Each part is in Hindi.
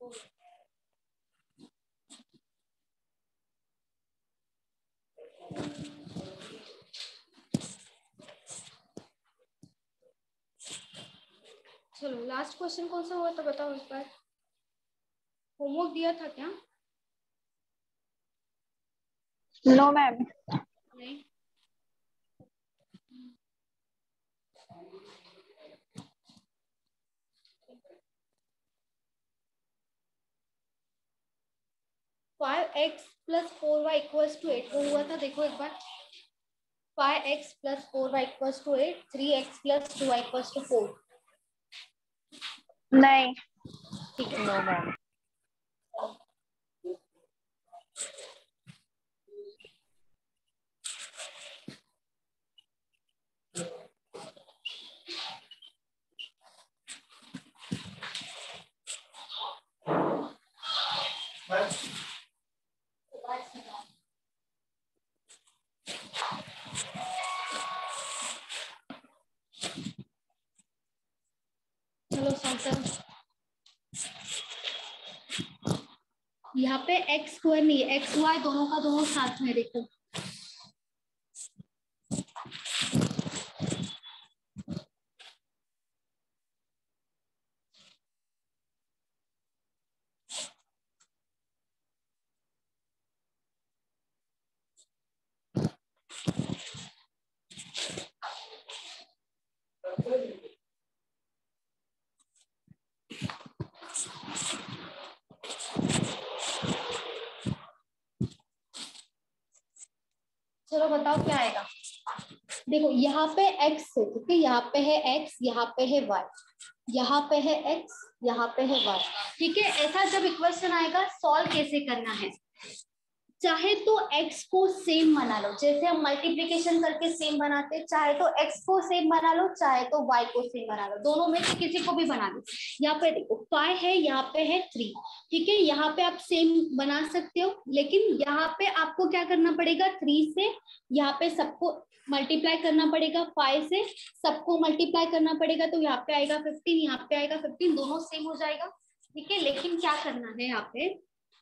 चलो लास्ट क्वेश्चन कौन सा हुआ तो बताओ इस बार। होमवर्क दिया था क्या? No ma'am. नहीं। Five x plus 4y equals to 8 वो हुआ था, देखो एक बार। 5x plus 4y equals to 8, 3x plus 2y equals to 4। नहीं। ठीक है। No ma'am. चलो सॉल्व। यहाँ पे एक्स स्क्वायर नहीं है, एक्स वाई दोनों का दोनों साथ में, देखो। चलो बताओ क्या आएगा। देखो यहाँ पे x है, ठीक है, यहाँ पे है x, यहाँ पे है y, यहाँ पे है x, यहाँ पे है y, ठीक है। ऐसा जब इक्वेशन आएगा सॉल्व कैसे करना है, चाहे तो x को सेम बना लो, जैसे हम मल्टीप्लिकेशन करके सेम बनाते, चाहे तो x को सेम बना लो, चाहे तो y को सेम बना लो, दोनों में से किसी को भी बना लो। यहाँ पे देखो 5 है, यहाँ पे है 3, ठीक है। यहाँ पे आप सेम बना सकते हो, लेकिन यहाँ पे आपको क्या करना पड़ेगा, 3 से यहाँ पे सबको मल्टीप्लाई करना पड़ेगा, 5 से सबको मल्टीप्लाई करना पड़ेगा, तो यहाँ पे आएगा 15, यहाँ पे आएगा 15, दोनों सेम हो जाएगा, ठीक है। लेकिन क्या करना है, यहाँ पे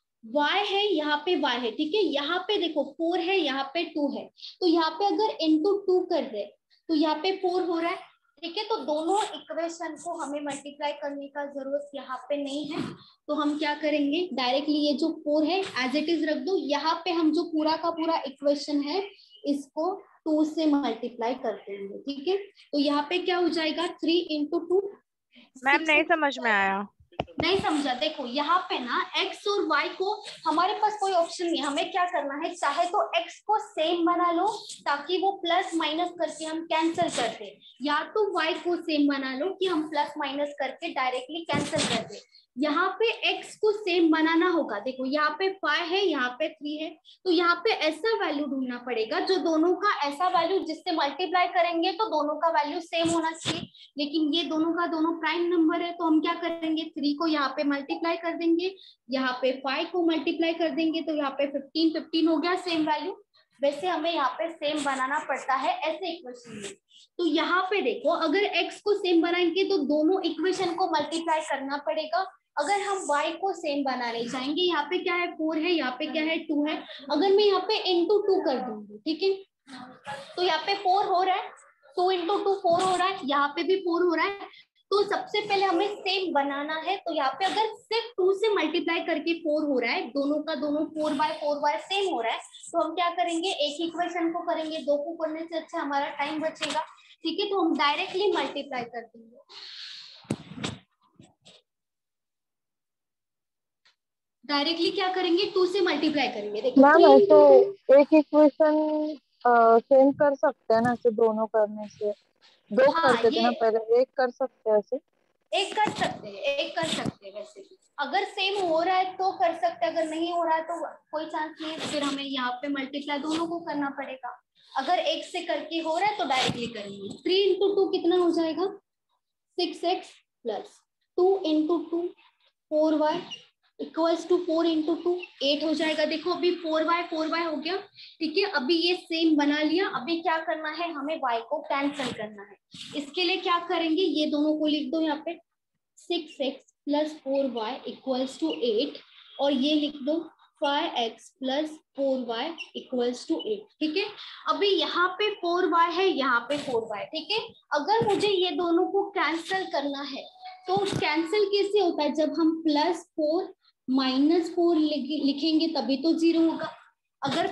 y है, यहाँ पे y है, ठीक है। यहाँ पे देखो 4 है, यहाँ पे 2 है, तो यहाँ पे अगर इंटू 2 कर दे तो यहाँ पे 4 हो रहा है, ठीक है। तो दोनों इक्वेशन को हमें मल्टीप्लाई करने का जरूरत यहाँ पे नहीं है, तो हम क्या करेंगे, डायरेक्टली ये जो 4 है एज इट इज रख दो। यहाँ पे हम जो पूरा का पूरा इक्वेशन है इसको 2 से मल्टीप्लाई कर देंगे, ठीक है। तो यहाँ पे क्या हो जाएगा, 3 इंटू 2। मैम नहीं समझ में आया। नहीं समझा, देखो यहाँ पे ना x और y को हमारे पास कोई ऑप्शन नहीं, हमें क्या करना है, चाहे तो x को सेम बना लो ताकि वो प्लस माइनस करके हम कैंसिल कर दे, या तो y को सेम बना लो कि हम प्लस माइनस करके डायरेक्टली कैंसिल कर दे। यहाँ पे x को सेम बनाना होगा, देखो यहाँ पे 5 है, यहाँ पे 3 है, तो यहाँ पे ऐसा वैल्यू ढूंढना पड़ेगा जो दोनों का ऐसा वैल्यू जिससे मल्टीप्लाई करेंगे तो दोनों का वैल्यू सेम होना चाहिए। लेकिन ये दोनों का दोनों प्राइम नंबर है, तो हम क्या करेंगे, 3 को यहाँ पे मल्टीप्लाई कर देंगे, यहाँ पे 5 को मल्टीप्लाई कर देंगे, तो यहाँ पे 15 15 हो गया सेम वैल्यू। वैसे हमें यहाँ पे सेम बनाना पड़ता है ऐसे इक्वेशन में। तो यहाँ पे देखो अगर x को सेम बनाएंगे तो दोनों इक्वेशन को मल्टीप्लाई करना पड़ेगा। अगर हम y को सेम बनाने जाएंगे, यहाँ पे क्या है, 4 है, यहाँ पे क्या है, 2 है, अगर मैं यहाँ पे इंटू 2 कर दूंगी, ठीक है, तो यहाँ पे 4 हो रहा है, 2 इंटू 2 4 हो रहा है, यहाँ पे भी 4 हो रहा है। तो सबसे पहले हमें सेम बनाना है, तो यहाँ पे अगर सिर्फ 2 से मल्टीप्लाई करके 4 हो रहा है, दोनों का दोनों 4/4 सेम हो रहा है, तो हम क्या करेंगे, एक इक्वेशन को करेंगे, दो को करने से अच्छा हमारा टाइम बचेगा, ठीक है। तो हम डायरेक्टली मल्टीप्लाई कर देंगे, डायरेक्टली क्या करेंगे, 2 से मल्टीप्लाई करेंगे। देखो मैम 3 ऐसे इंटू 2, एक इक्वेशन सेम कर सकते हैं ना, ऐसे दोनों करने से। दो हाँ करते थे ये ना पहले, एक कर सकते हैं ऐसे। एक कर सकते हैं, एक कर सकते हैं, वैसे अगर सेम हो रहा है तो कर सकते हैं, अगर नहीं हो रहा है तो कोई चांस नहीं है, फिर हमें यहाँ पे मल्टीप्लाई दोनों को करना पड़ेगा। अगर एक से करके हो रहा है तो डायरेक्टली करेंगे। 3 इंटू 2 कितना हो जाएगा, 6x plus 2 into 2 4y equals to 4 into 2 8 हो जाएगा। देखो अभी 4y हो गया, ठीक है। अभी ये सेम बना लिया, अभी क्या करना है, हमें y को कैंसिल करना है। इसके लिए क्या करेंगे, ये दोनों को लिख दो यहाँ पे, 6x plus 4y equals to 8 और ये लिख दो 5x plus 4y equals to 8। ठीक है, अभी यहाँ पे 4y है, यहाँ पे 4y। ठीक है, अगर मुझे ये दोनों को कैंसिल करना है तो कैंसिल कैसे होता है, जब हम +4 -4 लिखेंगे तभी तो 0 होगा। अगर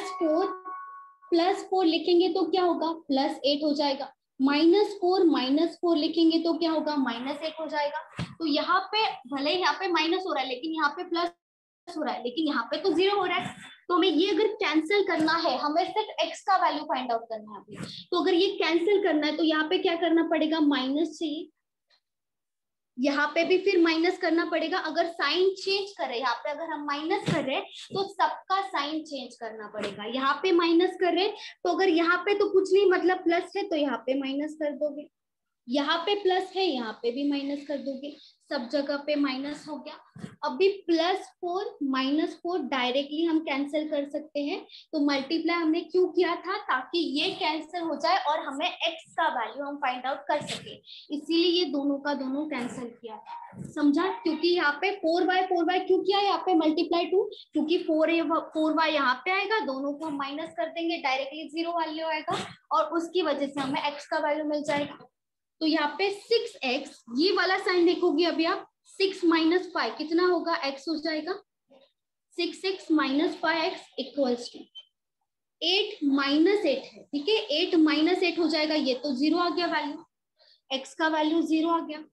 +4 लिखेंगे तो क्या होगा, +8 हो जाएगा। -4 लिखेंगे तो क्या होगा, -8 हो जाएगा। तो यहाँ पे भले यहाँ पे माइनस हो रहा है लेकिन यहाँ पे प्लस हो रहा है, लेकिन यहाँ पे तो 0 हो रहा है। तो हमें ये अगर कैंसिल करना है, हमें सिर्फ x का वैल्यू फाइंड आउट करना है अभी। तो अगर ये कैंसिल करना है तो यहाँ पे क्या करना पड़ेगा, माइनस चाहिए, यहाँ पे भी फिर माइनस करना पड़ेगा। अगर साइन चेंज करे, यहाँ पे अगर हम माइनस कर रहे हैं तो सबका साइन चेंज करना पड़ेगा। यहाँ पे माइनस कर रहे तो अगर यहाँ पे तो कुछ नहीं, मतलब प्लस है तो यहाँ पे माइनस कर दोगे, यहाँ पे प्लस है यहाँ पे भी माइनस कर दोगे, सब जगह पे माइनस हो गया। अभी +4 -4 डायरेक्टली हम कैंसिल कर सकते हैं, तो मल्टीप्लाई हमने क्यों किया था, ताकि ये कैंसिल हो जाए और हमें x का वैल्यू हम फाइंड आउट कर सके, इसीलिए ये दोनों का दोनों कैंसिल किया। समझा, क्योंकि यहाँ पे 4y क्यों किया, यहाँ पे मल्टीप्लाई 2, क्योंकि 4y यहाँ पे आएगा, दोनों को हम माइनस कर देंगे, डायरेक्टली 0 वैल्यू आएगा और उसकी वजह से हमें x का वैल्यू मिल जाएगा। तो यहाँ पे 6x, ये वाला साइन देखोगे अभी आप, 6 - 5 कितना होगा, x हो जाएगा। 6x - 5x इक्वल्स टू 8 - 8 है। ठीक है, 8 - 8 हो जाएगा, ये तो 0 आ गया वैल्यू, x का वैल्यू 0 आ गया।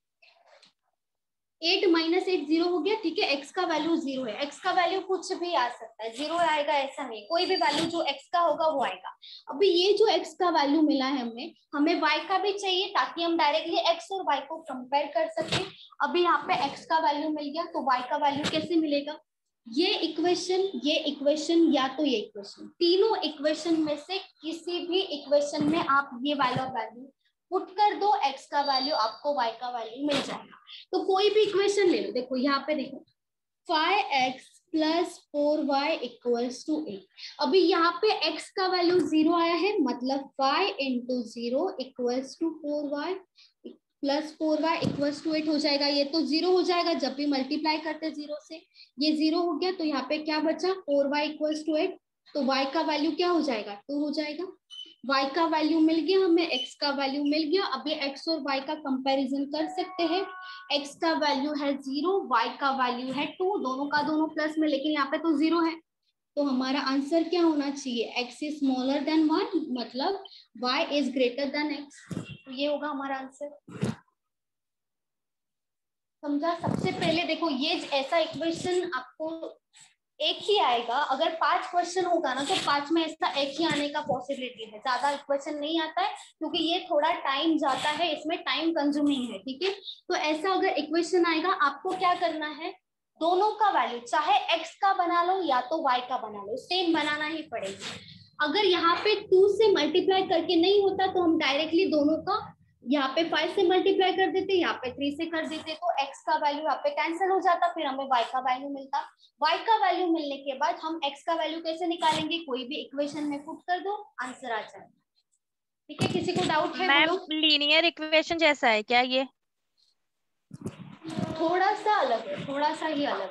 8 - 8 0 हो गया। ठीक है, x का वैल्यू 0 है, x का वैल्यू कुछ भी आ सकता है, 0 आएगा ऐसा नहीं, कोई भी वैल्यू जो x का होगा वो आएगा। अभी ये जो x का वैल्यू मिला है हमें y का भी चाहिए, ताकि हम डायरेक्टली x और y को कंपेयर कर सके। अभी यहाँ पे x का वैल्यू मिल गया तो y का वैल्यू कैसे मिलेगा, ये इक्वेशन या तो ये इक्वेशन, तीनों इक्वेशन में से किसी भी इक्वेशन में आप ये वाला वैल्यू पुट कर दो, x का वैल्यू आपको y का वैल्यू मिल जाएगा। तो कोई भी इक्वेशन ले लो, देखो यहाँ पे देखो 5x plus 4y equals to 8। अभी यहाँ पे x का वैल्यू 0 आया है, मतलब 5 × 0 equals to 4y plus 4y equals to 8 हो जाएगा। ये तो 0 हो जाएगा, जब भी मल्टीप्लाई करते 0 से, ये 0 हो गया। तो यहाँ पे क्या बचा, 4y इक्वल्स टू 8, तो y का वैल्यू क्या हो जाएगा, 2 हो जाएगा। y का वैल्यू मिल गया हमें, x का वैल्यू मिल गया। अभी x और y का कंपैरिजन कर सकते हैं। x का वैल्यू है 0, y का वैल्यू है 2, दोनों का दोनों प्लस में, लेकिन यहाँ पे तो 0 है। तो हमारा आंसर क्या होना चाहिए, x इज स्मॉलर देन 1, मतलब y is greater than x। तो ये होगा हमारा आंसर। समझा। सबसे पहले देखो, ये ऐसा इक्वेशन आपको एक ही आएगा। अगर 5 क्वेश्चन होगा ना तो 5 में ऐसा एक ही आने का पॉसिबिलिटी है, ज्यादा इक्वेशन नहीं आता है, क्योंकि ये थोड़ा टाइम जाता है, इसमें टाइम कंज्यूमिंग है। ठीक है, तो ऐसा अगर इक्वेशन आएगा, आपको क्या करना है, दोनों का वैल्यू चाहे x का बना लो या तो y का बना लो, सेम बनाना ही पड़ेगा। अगर यहाँ पे 2 से मल्टीप्लाई करके नहीं होता तो हम डायरेक्टली दोनों का यहाँ पे 5 से मल्टीप्लाई कर देते, यहाँ पे 3 से कर देते, तो x का वैल्यू यहाँ पे कैंसिल हो जाता, फिर हमें y का वैल्यू मिलता। y का वैल्यू मिलने के बाद हम x का वैल्यू कैसे निकालेंगे, कोई भी इक्वेशन में पुट कर दो, आंसर आ जाएगा। ठीक है, किसी को डाउट है? मैम लीनियर इक्वेशन जैसा है क्या ये? थोड़ा सा अलग है, थोड़ा सा ही अलग।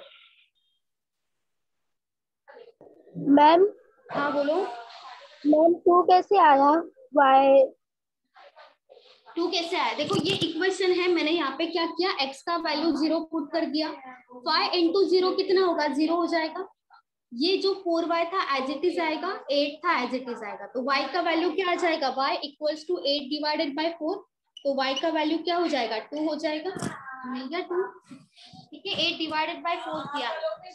मैम हाँ बोलो। मैम 2 कैसे आया, y 2 कैसे आया, देखो ये इक्वेशन है, मैंने यहाँ पे क्या किया, x का वैल्यू 0 पुट कर दिया, 5 × 0 कितना होगा, 0 हो जाएगा। ये जो 4y था एज इट इज आएगा, 8 था एज इट इज आएगा, तो y का वैल्यू क्या आ जाएगा, y equals to 8 divided by 4, तो y का वैल्यू क्या हो जाएगा, 2 हो जाएगा, मिल गया 2। ठीक है, 8 डिवाइडेड बाय 4 किया।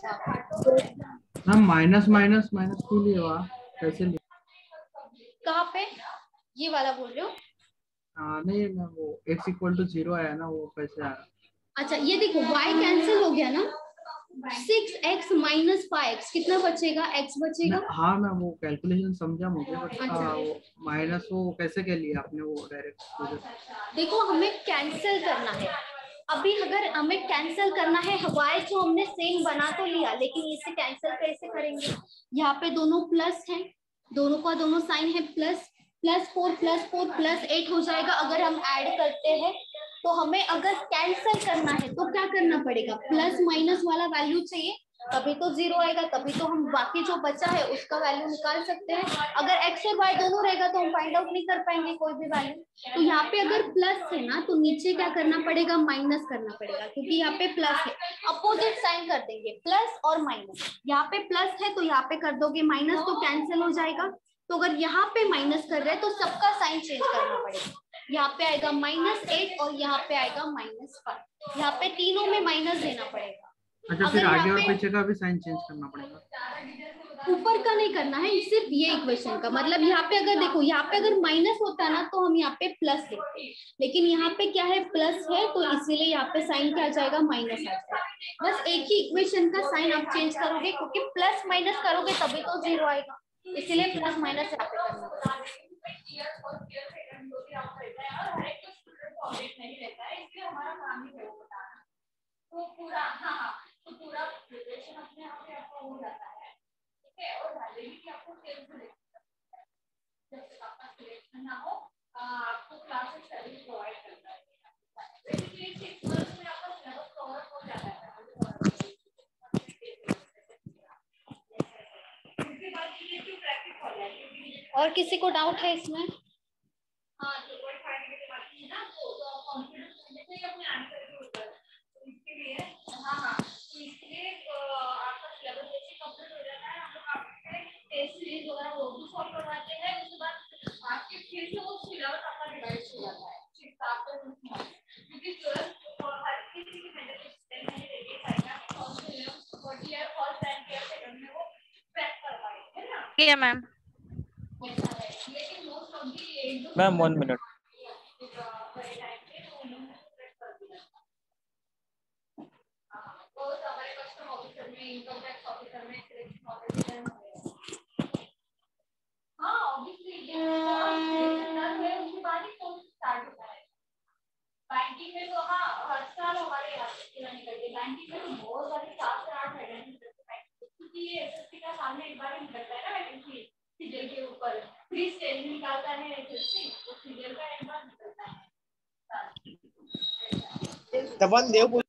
हम माइनस माइनस माइनस क्यों लिए वहाँ, कैसे लिए? कहाँ पे, ये वाला बोल रहे हो? नहीं मैं वो x = 0 आया ना, वो कैसे आया? अच्छा ये देखो y कैंसिल हो गया ना, 6x - 5x कितना बचेगा, x बचेगा। हाँ मैं वो कैलकुलेशन समझा मुझे, बट अच्छा। वो माइनस वो कैसे कर लिया आपने, वो डायरेक्ट? देखो हमें कैंसिल करना है, अभी अगर हमें कैंसिल करना है, y जो हमने सेम बना तो लिया, लेकिन इसे कैंसिल कैसे करेंगे, यहाँ पे दोनों प्लस हैं, दोनों का दोनों साइन है प्लस, +4 + 4 +8 हो जाएगा। अगर हम ऐड करते हैं तो हमें अगर कैंसिल करना है तो क्या करना पड़ेगा, प्लस माइनस वाला वैल्यू चाहिए, तभी तो जीरो आएगा, तभी तो हम बाकी जो बचा है उसका वैल्यू निकाल सकते हैं। अगर एक्स और वाई दोनों रहेगा तो हम फाइंड आउट नहीं कर पाएंगे कोई भी वैल्यू। तो यहाँ पे अगर प्लस है ना तो नीचे क्या करना पड़ेगा, माइनस करना पड़ेगा, क्योंकि यहाँ पे प्लस है, अपोजिट साइन कर देंगे, प्लस और माइनस। यहाँ पे प्लस है तो यहाँ पे कर दोगे माइनस, तो कैंसिल हो जाएगा। तो अगर यहाँ पे माइनस कर रहे हैं तो सबका साइन चेंज करना पड़ेगा, यहाँ पे आएगा -8 और यहाँ पे आएगा -5, यहाँ पे तीनों में माइनस देना पड़ेगा। अच्छा, फिर आगे और पीछे का भी साइन चेंज करना पड़ेगा, ऊपर का नहीं करना है, सिर्फ ये इक्वेशन का। मतलब यहाँ पे अगर देखो, यहाँ पे अगर माइनस होता है ना तो हम यहाँ पे प्लस लिखते हैं, लेकिन यहाँ पे क्या है, प्लस है, तो इसीलिए यहाँ पे साइन क्या आ जाएगा, माइनस आ जाएगा। बस एक ही इक्वेशन का साइन आप चेंज करोगे, क्योंकि प्लस माइनस करोगे तभी तो जीरो आएगा, इसीलिए प्लस माइनस यहाँ पे करना पड़ेगा। तो पूरा, हाँ, तो पूरा प्रिपरेशन अपने आप में आपका हो जाता है, ठीक है। और वैलिडिटी आपको सेव से जब तक आपका सिलेक्शन ना हो, आपको क्लासेस सर्विस प्रोवाइड करता है। बेसिकली 6 मंथ्स में आपका सिलेबस कवर हो जाता है। उसके बाद ये क्यों प्रैक्टिस हो जाएगी। और किसी को डाउट है इसमें? हाँ, तो कोई फाइंड के बाद है ना, तो कॉन्फिडेंस होने से अपने आंसर के ऊपर, तो इसके लिए हाँ, तो इसलिए आपका सिलेबस जैसे कंप्लीट हो जाता है, हम लोग आपके टेस्ट सीरीज वगैरह वो भी सॉल्व करवाते हैं। उसके बाद आपके फिर से वो सिलेबस आपका रिवाइज हो जाता है, क्योंकि तुरंत हर किसी की मेहनत रहती है, first year first rank year second में वो क्रैक कर पाएंगे, है ना। ठीक है मैम। लेकिन most of the ma'am 1 minute. हमारे कस्टम ऑफिसर में, इनकम टैक्स ऑफिसर में सिलेक्शन ऑफिसर में, हाँ ऑब्वियसली ये है, उसके बाद ही कोर्स स्टार्ट होता है। बैंकिंग में तो हाँ हर साल हमारे यहाँ से निकलती है, बैंकिंग में तो बहुत सारे 7 से 8 वैकेंसी, क्योंकि ये एसएससी का सामने एक बार ही निकलता है ना वैकेंसी, सीरियल के ऊपर फ्री स्टेज निकालता है एसएससी, तो सीरियल का एक बार निकलता है। तपन देव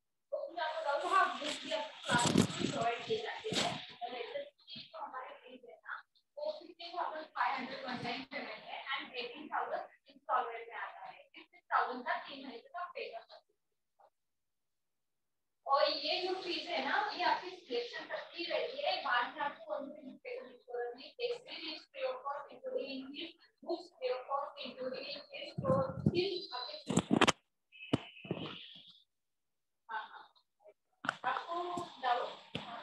और ये जो फीस है ना, ये आपकी सिलेक्शन तक की रहती है, बाद में आपको कौन सी पे करनी है, test series free of cost including English books free of cost including English, तो स्किल आपको डाउट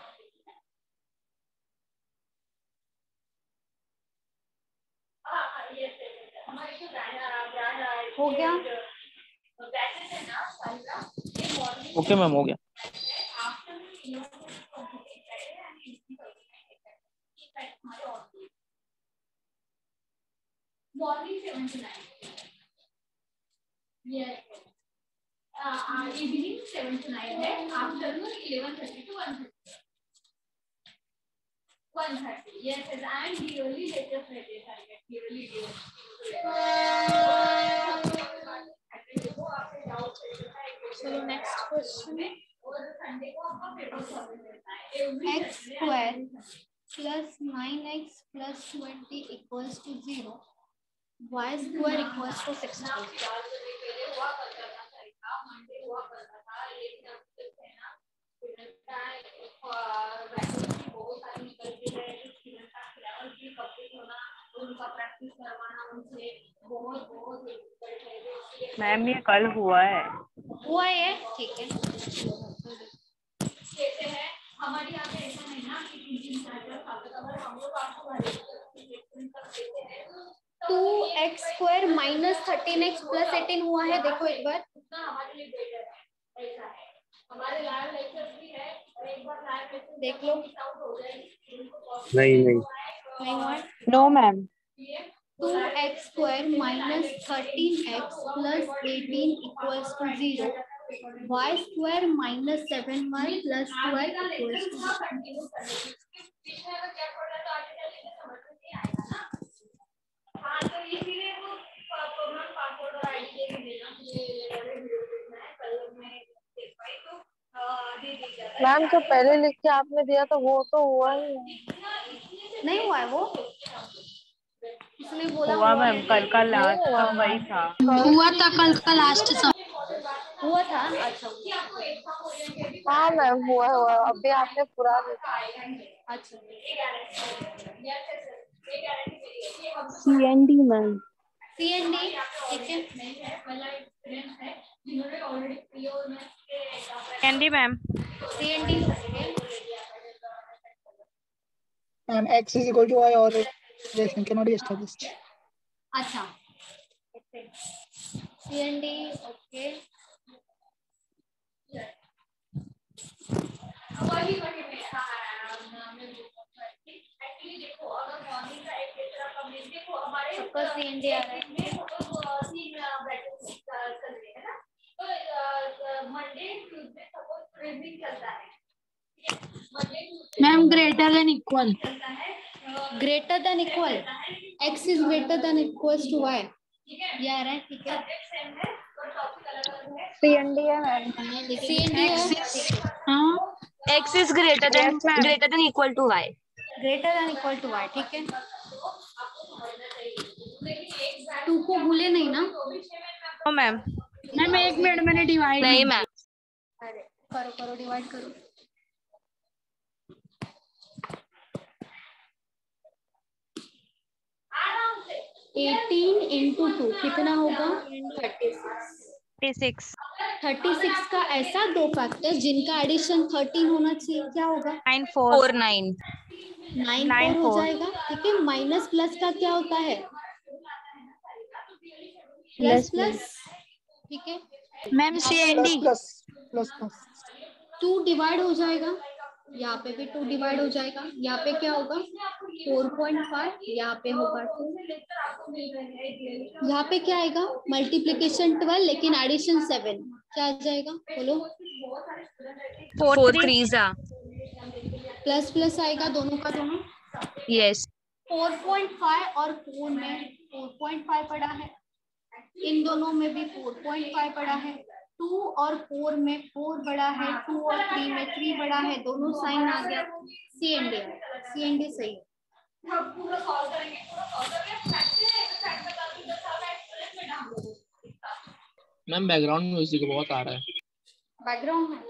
हमारे जो ब्रांड हो गया। ओके मैम, हो गया। Morning 7 to 9. Yes. Evening 7 to 9 है, afternoon 11:30 to 1:30. 1:30. Yes, and yearly latest rate है, yearly due. चलो नेक्स्ट क्वेश्चन। संडे को आपका पेपर सॉल्व करना है। x square plus 9x plus 20 equals to 0, y square equals to 16। Ma'am ये कल हुआ है। ठीक है। कैसे है हमारे यहाँ पे, ऐसा नहीं ना कि 3 हम लोग आपको 2x square minus 13x plus 18 हुआ है, देखो एक बार, उतना हमारे लिए बेटर है, ऐसा है। हमारे लाइव लेक्चर्स भी है, और एक बार लाइव लेक्चर देख लो, नहीं हुआ है। No ma'am. 2x square minus 13x plus 18 equals to 0, y square minus 7y plus 12 equals to. हाँ, तो इसीलिए वो प्रॉब्लम पासवर्ड और आईडी दे देना मुझे। मैम जो पहले लिख के आपने दिया था वो तो हुआ ही है। नहीं हुआ है वो, उसने बोला हुआ हुआ मैम, है। कल का नहीं लास्ट हुआ सब वही था। हुआ था कल का लास्ट हुआ था। अच्छा हाँ मैम हुआ हुआ, अभी आपने पूरा लिखा। अच्छा CND मैम। CND ठीक है। Candy ma'am. CND And x is equal to y or relation cannot be established. अच्छा CND ओके। सबका CND आ रहा है। Ma'am greater than equal x is greater than equals to y, ये आ रहा है ठीक है। CND है मैम। CND है हाँ, X is greater Yes ma'am. than equal to y. Greater than equal to y ठीक है। 2 को भूले नहीं ना ओ मैम। मैम। एक मिनट मैंने डिवाइड नहीं मैम। अरे करो करो डिवाइड करो। एटीन इंटू 2 कितना होगा 36 36 का ऐसा दो फैक्टर जिनका एडिशन 13 होना चाहिए, क्या होगा 94 4 9 9 4 हो जाएगा ठीक है। माइनस प्लस का क्या होता है प्लस प्लस ठीक है। Ma'am Plus plus plus plus. 2 divide हो जाएगा, यहाँ पे भी 2 डिवाइड हो जाएगा, यहाँ पे क्या होगा 4.5, यहाँ पे होगा 2, यहाँ पे क्या आएगा मल्टीप्लीकेशन 12 लेकिन एडिशन 7, क्या आ जाएगा बोलो 4 3s are. प्लस प्लस आएगा दोनों का दोनों। Yes. 4.5 और 4 में 4.5 पड़ा है, इन दोनों में भी 4.5 पड़ा है। 2 और 4 में 4 बड़ा है, 2 और 3 में 3 बड़ा है, दोनों साइन आ गया। CND CND सही है। मैम बैकग्राउंड म्यूजिक बहुत आ रहा है। बैकग्राउंड में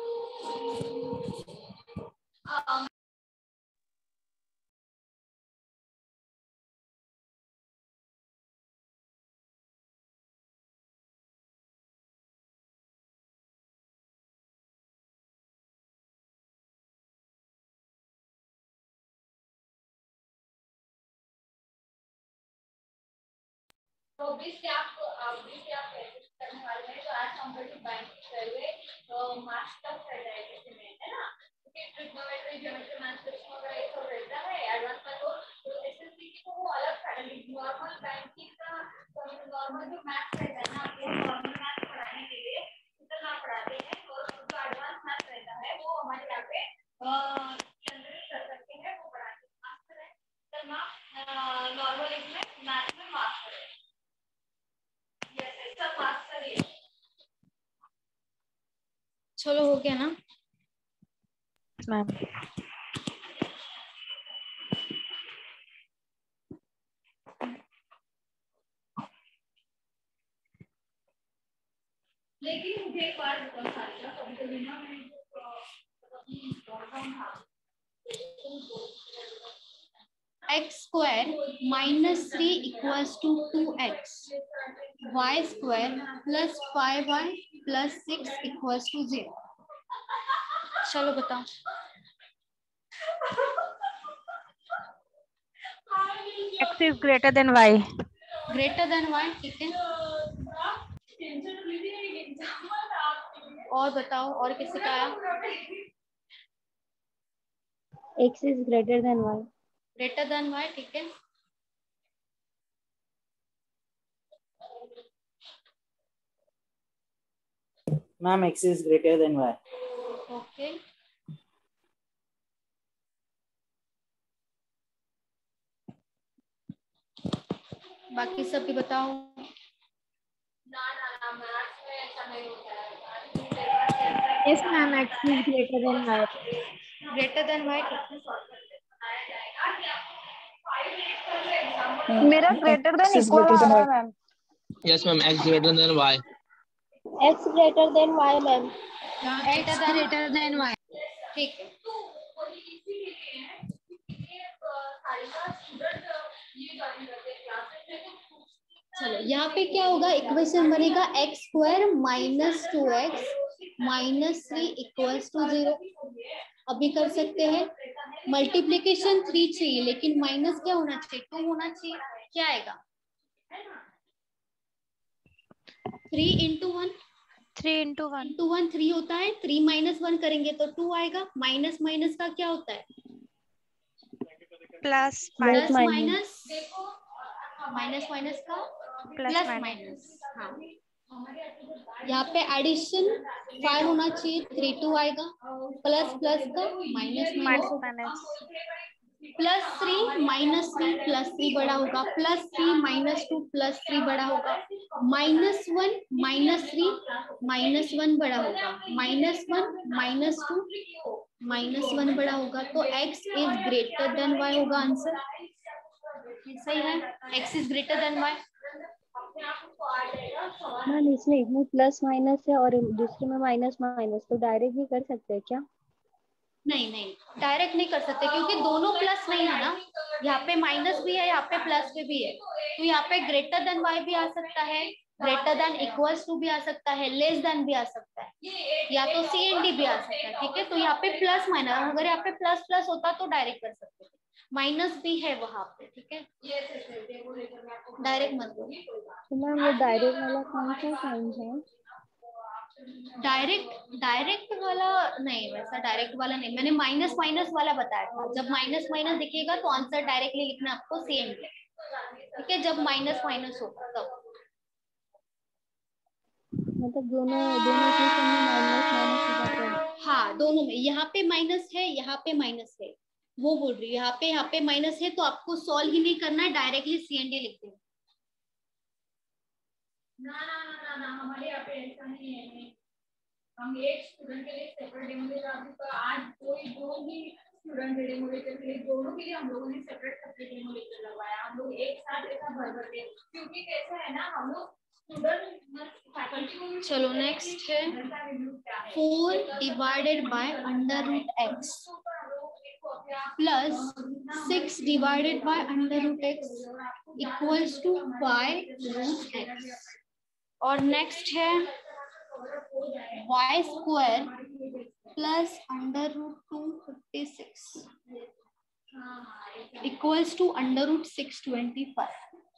तो ऑब्वियसली आप करने वाले हैं, तो आज हम बैंक हुए मार्क्स तक कर जाएंगे है ना, क्योंकि ट्रिग्नोमेट्री ज्योमेट्री मैथ्स वगैरह ये सब रहता है एडवांस में। तो एसएससी की तो वो अलग फैकल्टी, नॉर्मल बैंकिंग का नॉर्मल जो मैथ्स रहता है ना, वो नॉर्मल मैथ्स पढ़ाने के लिए कितना पढ़ाते हैं, तो जो एडवांस मैथ्स रहता है वो हमारे यहाँ पे केंद्रित कर सकते हैं, वो पढ़ाते हैं। मास्टर है तो नॉर्मल इसमें मैथ्स में मास्टर है। चलो हो गया ना मैम। लेकिन मुझे एक बार बताओ कभी ना मैं x square minus 3 equals to 2x, y square plus 5y plus 6 equals to 0। चलो बताओ। X is greater than y. Greater than y ठीक है। और बताओ और किसी का आया X is greater than y. Greater than y ठीक है। Ma'am x is greater than y. Okay बाकी सब भी बताओ। ना मैथ्स में ऐसा नहीं होता है। Yes, ma'am. X is greater than y. Greater than y. मेरा greater X than is equal greater आ than रहा y. है ma'am. Yes, ma'am. X greater than y. X greater than y, ma'am. X greater than y। ठीक है। चलो यहाँ पे क्या होगा, इक्वेशन बनेगा x square minus 2x minus 3 equals to 0। अभी कर सकते हैं मल्टीप्लीकेशन 3 चाहिए, लेकिन माइनस क्या होना चाहिए, 2 होना चाहिए। क्या आएगा 3 इंटू 1, 3 into 1 इंटू 1 3 होता है, 3 माइनस 1 करेंगे तो 2 आएगा। माइनस माइनस का क्या होता है, plus plus minus minus, minus minus का plus प्लस minus माइनस। हाँ यहाँ पे एडिशन 5 होना चाहिए, 3 2 आएगा। प्लस प्लस का minus minus minus, minus plus 3 minus 3 plus 3 बड़ा होगा, प्लस 3 माइनस 2 प्लस 3 बड़ा होगा, माइनस 1 माइनस 3 माइनस 1 बड़ा होगा, माइनस 1 माइनस 2 माइनस 1 बड़ा होगा। तो x is greater than y होगा आंसर। सही है, x is greater than y। Ma'am इसमें एक में प्लस माइनस है और दूसरे में माइनस माइनस, तो डायरेक्ट भी कर सकते हैं क्या? नहीं नहीं, डायरेक्ट नहीं कर सकते क्योंकि दोनों प्लस नहीं है ना, यहाँ पे माइनस भी है, यहाँ पे प्लस भी है। तो यहाँ पे ग्रेटर देन y भी आ सकता है, ग्रेटर देन इक्वल्स टू भी आ सकता है, लेस देन भी आ सकता है, या तो सी एंड डी भी आ सकता है। ठीक है, तो यहाँ पे प्लस माइनस, अगर यहाँ पे प्लस प्लस होता तो डायरेक्ट कर सकते थे, माइनस भी है वहां पे। ठीक है, डायरेक्ट मत दो। तो मैम वो डायरेक्ट वाला कौन सा साइन है? डायरेक्ट वाला नहीं, वैसा डायरेक्ट वाला नहीं, मैंने माइनस माइनस वाला बताया था। जब माइनस माइनस दिखेगा तो आंसर डायरेक्टली लिखना आपको सेम है। ठीक है, जब माइनस माइनस होगा तब। मतलब दोनों दोनों इक्वेशन में माइनस माइनस हो जाता है। हाँ दोनों में, यहाँ पे माइनस है, यहाँ पे माइनस है, वो बोल रही है। यहाँ पे माइनस है तो आपको सॉल्व ही नहीं करना है, डायरेक्टली सी एंड डी लिख देना। ना हमारे यहाँ पे ऐसा नहीं है। हम एक स्टूडेंट के लिए सेपरेट डेमो ले रहे हैं, आज कोई दो ही स्टूडेंट डेमो लेकर के लिए, दोनों के लिए हम लोगों ने सेपरेट डेमो लेकर लगवाया। हम लोग एक साथ ऐसा भर के, क्योंकि कैसा है ना, हम लोग स्टूडेंट फैकल्टी को। चलो नेक्स्ट है 4 divided by under root x plus 6 divided by under root x equals to 5 root x. और नेक्स्ट है y square plus under root 256 equals to under root 625।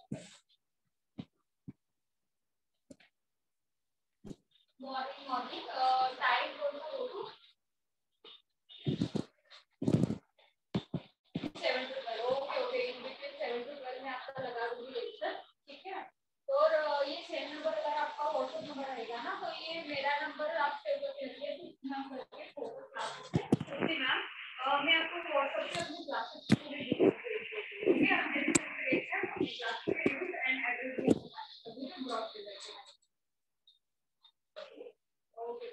और ये 6 नंबर अगर आपका व्हाट्सएप नंबर रहेगा ना, तो ये मेरा नंबर आप सेव करके रखिए। इतना करके फोटो क्लास मैम, मैं आपको व्हाट्सएप पे अपनी क्लासेस पूरी डिटेल्स भेज देती हूँ। ठीक है, मेरी क्लास के यूज एंड एड्रेस ब्लॉक कर देते हैं। Okay,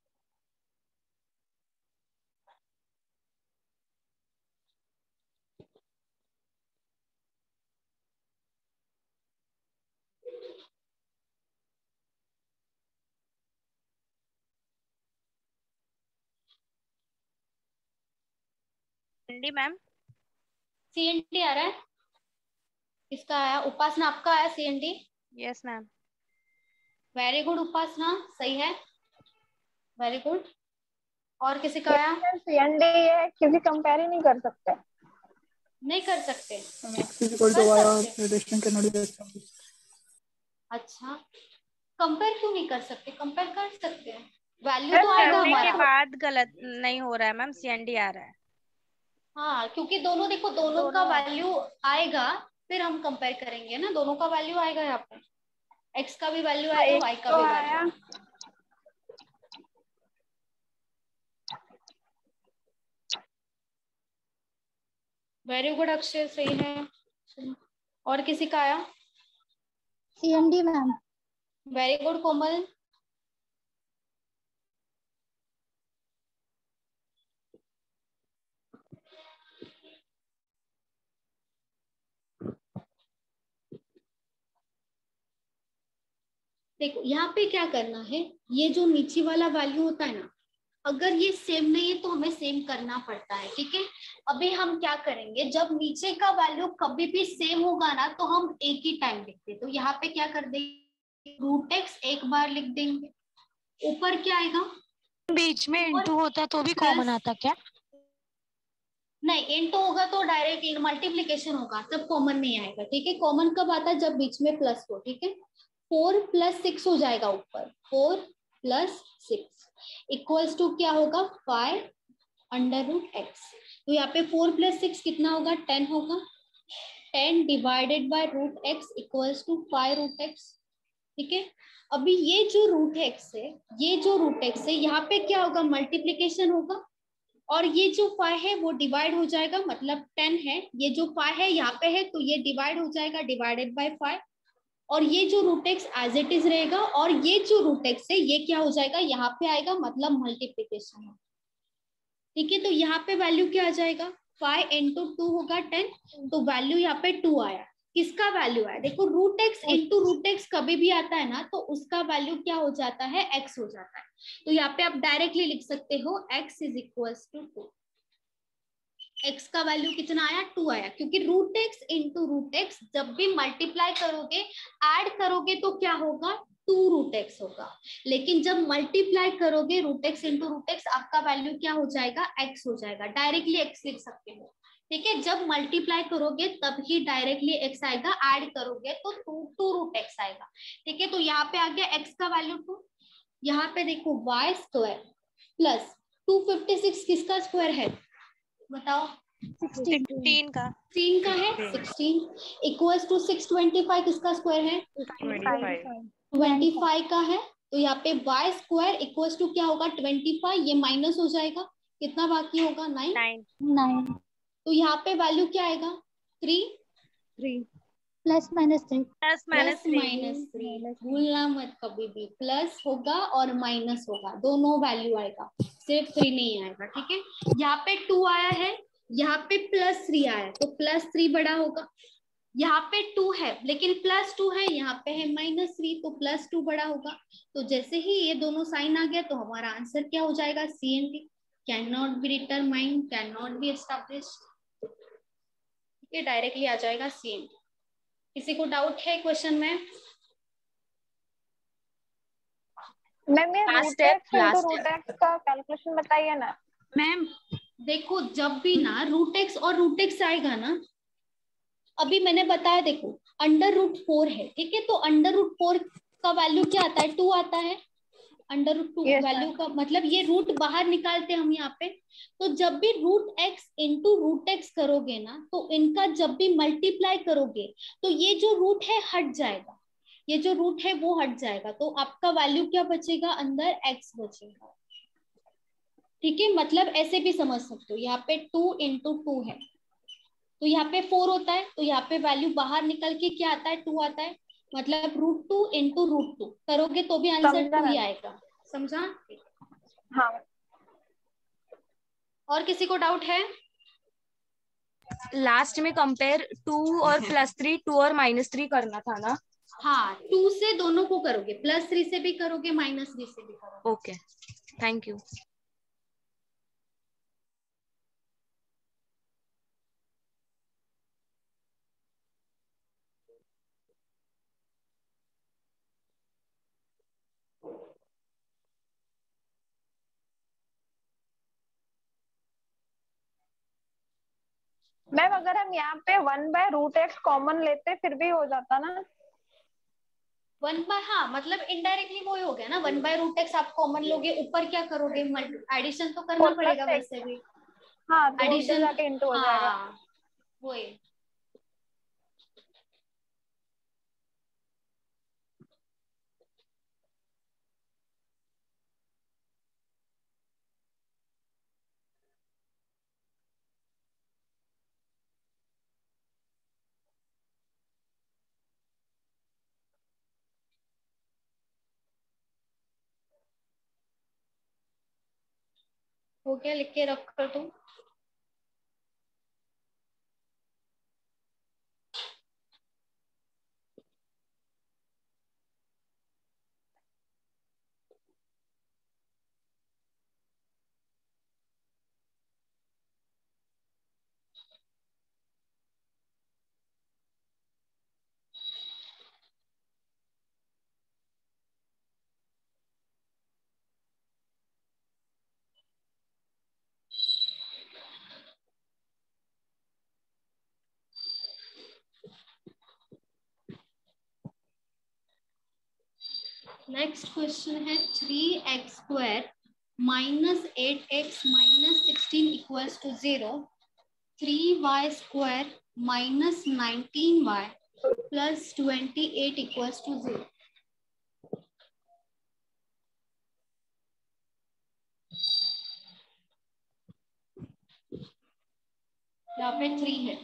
D ma'am. सीएनडी आ रहा है, किसका आया? उपासना, आपका आया CND? Yes ma'am. Very good Upasana, सही है, वेरी गुड। और किसी का आया? सीएनडी है क्योंकि कंपेयर ही नहीं कर सकते। नहीं कर सकते? X is equal to y और रिलेशन के नॉट इक्वल। अच्छा, कंपेयर क्यों नहीं कर सकते? कंपेयर कर सकते हैं, वैल्यू तो आएगा करने के हमारा। बाद गलत नहीं हो रहा है मैम, सीएनडी आ रहा है। हाँ, क्योंकि दोनों देखो, दोनों का वैल्यू आएगा, फिर हम कंपेयर करेंगे ना। दोनों का वैल्यू आएगा यहाँ पे, एक्स का भी वैल्यू आएगा, वाई का भी वैल्यू। वेरी गुड अक्षय, सही है। और किसी का आया? CND ma'am. Very good Komal. देखो यहाँ पे क्या करना है, ये जो नीचे वाला वैल्यू होता है ना, अगर ये सेम नहीं है तो हमें सेम करना पड़ता है, ठीक है। अभी हम क्या करेंगे, जब नीचे का वैल्यू कभी भी सेम होगा ना तो हम एक ही टाइम लिखते, तो यहाँ पे क्या कर देंगे, रूट एक्स एक बार लिख देंगे, ऊपर क्या आएगा, बीच में इंटू होता तो भी कॉमन आता क्या? नहीं, इंटू होगा तो डायरेक्ट मल्टीप्लीकेशन होगा, तब कॉमन नहीं आएगा, ठीक है। कॉमन कब आता है, जब बीच में प्लस हो, ठीक है। 4 + 6 हो जाएगा ऊपर, 4 + 6 इक्वल्स टू क्या होगा, 5√x। तो यहाँ पे 4 + 6 कितना होगा, 10 होगा। 10 divided by √x equals to 5√x, ठीक है। अभी ये जो √x है, ये जो √x है, यहाँ पे क्या होगा, मल्टीप्लीकेशन होगा, और ये जो 5 है वो डिवाइड हो जाएगा, मतलब 10 है, ये जो 5 है यहाँ पे है तो ये डिवाइड हो जाएगा, डिवाइडेड बाय 5, और ये जो √x एज इट इज रहेगा, और ये जो √x है ये क्या हो जाएगा, यहाँ पे आएगा, मतलब मल्टीप्लीकेशन है, ठीक है। तो यहाँ पे वैल्यू क्या आ जाएगा, 5 × 2 होगा 10, तो वैल्यू यहाँ पे 2 आया। किसका वैल्यू आया, देखो √x × √x कभी भी आता है ना तो उसका वैल्यू क्या हो जाता है, x हो जाता है। तो यहाँ पे आप डायरेक्टली लिख सकते हो x = 2। x का वैल्यू कितना आया, 2 आया, क्योंकि √x × √x जब भी मल्टीप्लाई करोगे, ऐड करोगे तो क्या होगा, 2√x होगा, लेकिन जब मल्टीप्लाई करोगे √x × √x आपका वैल्यू क्या हो जाएगा, x हो जाएगा, डायरेक्टली x लिख सकते हो, ठीक है। जब मल्टीप्लाई करोगे तब ही डायरेक्टली x आएगा, ऐड करोगे तो 2√x आएगा, ठीक है। तो यहाँ पे आ गया x का वैल्यू 2। यहाँ पे देखो y² + 256 किसका स्क्वायर है, बताओ, 16 का 16 का है, 16 इक्वल्स टू 625 किसका स्क्वायर है, 25 25 का है। तो यहाँ पे y² इक्वल्स टू क्या होगा, 25, ये माइनस हो जाएगा, कितना बाकी होगा, 9। 9 तो यहाँ पे वैल्यू क्या आएगा, 3 +-3 +-3, भूलना मत कभी भी, प्लस होगा और माइनस होगा, दोनों वैल्यू आएगा, सिर्फ 3 नहीं आएगा, ठीक है। यहाँ पे 2 आया है, यहाँ पे +3 आया है, तो +3 बड़ा होगा, यहाँ पे 2 है लेकिन +2 है, यहाँ पे है -3, तो +2 बड़ा होगा। तो जैसे ही ये दोनों साइन आ गया तो हमारा आंसर क्या हो जाएगा, CNT, can not be determined, can not be established, ठीक है, डायरेक्टली आ जाएगा CNT। किसी को डाउट है क्वेश्चन में, मैम ये Last step, √x × last step. √x का कैलकुलेशन बताइए ना। मैम देखो जब भी ना √x और √x आएगा ना, अभी मैंने बताया देखो √4 है, ठीक है, तो √4 का वैल्यू क्या आता है, 2 आता है, √2 Yes, वैल्यू का मतलब ये रूट बाहर निकालते हैं हम यहाँ पे। तो जब भी √x × √x करोगे ना, तो इनका जब भी मल्टीप्लाई करोगे तो ये जो रूट है हट जाएगा, ये जो रूट है वो हट जाएगा, तो आपका वैल्यू क्या बचेगा, अंदर x बचेगा, ठीक है। मतलब ऐसे भी समझ सकते हो, यहाँ पे 2 × 2 है तो यहाँ पे 4 होता है, तो यहाँ पे वैल्यू बाहर निकल के क्या आता है, 2 आता है, मतलब √2 × √2 करोगे तो भी आंसर समझा 2 ही मैम। आएगा, समझा। हाँ और किसी को डाउट है, लास्ट में कंपेयर 2 और +3, 2 और -3 करना था ना? हाँ 2 से दोनों को करोगे, +3 से भी करोगे, -3 से भी करोगे। Okay, thank you. मैम अगर हम यहाँ पे 1/√x कॉमन लेते फिर भी हो जाता ना। 1/, हाँ मतलब इनडायरेक्टली वो ही हो गया ना, 1/√x आप कॉमन लोगे, ऊपर क्या करोगे, एडिशन तो करना 4 + पड़ेगा 6 वैसे भी, हाँ तो इधर एडिशन, जाके इंटू हो जाएगा। हाँ वही। हो गया, लिख के रख कर तुम। नेक्स्ट क्वेश्चन है 3x² minus 8x minus 16 equals to 0, 3y² minus 19y plus 28 equals to 0। यहाँ पे 3 है।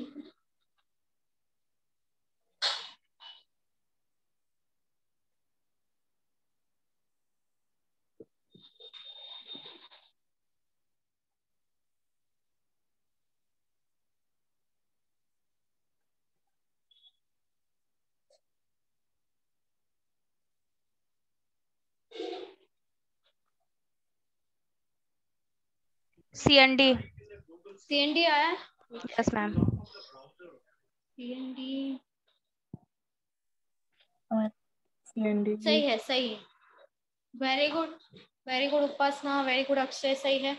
CND। CND आया? Yes ma'am. CND CND सही है, सही है। Very good, very good Upasana, very good Akshay, सही है।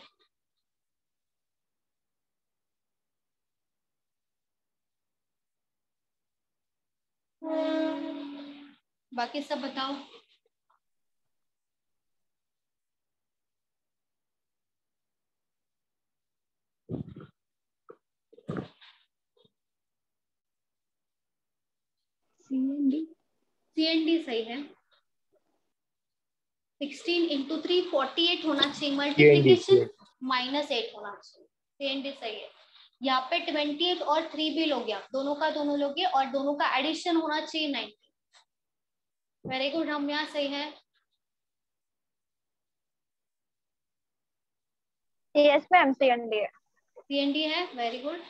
बाकी सब बताओ। CND सही है। 16 इंटू 3 48 होना चाहिए, मल्टीप्लीकेशन -8 होना चाहिए। CND सही है। यहाँ पे 28 और 3 भी लोगे आप, दोनों का दोनों लोगे और दोनों का एडिशन होना चाहिए 90। वेरी गुड, हम यहाँ सही है। यस मैम, CND है। CND है, very good.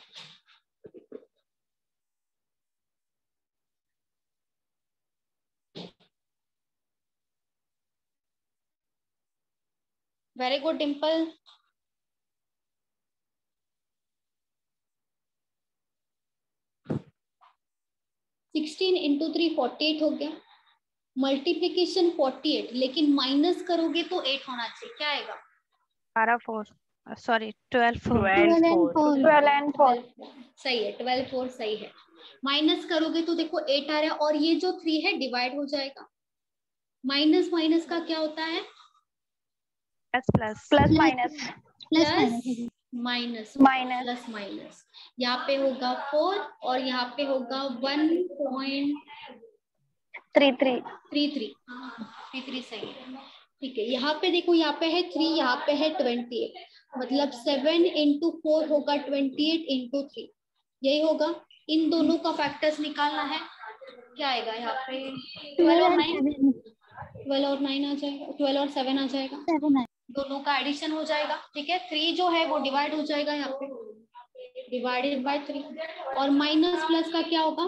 Very good Dimple. Sixteen into 3 48 हो गया, मल्टीप्लीकेशन 48, लेकिन माइनस करोगे तो 8 होना चाहिए। क्या आएगा? 12 4। सही है, 12 4 सही है। माइनस करोगे तो देखो 8 आ रहा है और ये जो 3 है डिवाइड हो जाएगा। माइनस माइनस का क्या होता है? Plus plus minus minus minus plus minus. यहाँ पे होगा 4 और यहाँ पे होगा 1.33 सही है। ठीक है, यहाँ पे देखो, यहाँ पे है 3, यहाँ पे है 28, मतलब 7 इंटू 4 होगा 28 इंटू 3, यही होगा। इन दोनों का फैक्टर्स निकालना है। क्या आएगा यहाँ पे? 12 और 9 आ जाएगा, 12 और 7 आ जाएगा, दोनों का एडिशन हो जाएगा। ठीक है, 3 जो है वो डिवाइड हो जाएगा यहाँ पे, डिवाइडेड बाय 3, और माइनस प्लस का क्या होगा?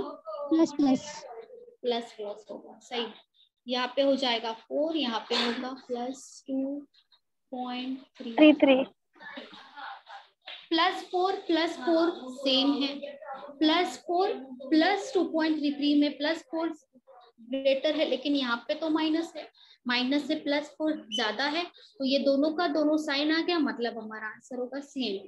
प्लस होगा। सही, यहाँ पे हो जाएगा 4, यहाँ पे होगा +2.33। +4 सेम है, +4 +2.33 में +4 ग्रेटर है, लेकिन यहाँ पे तो माइनस है, माइनस से +4 ज्यादा है, तो ये दोनों का दोनों साइन आ गया, मतलब हमारा आंसर होगा CND।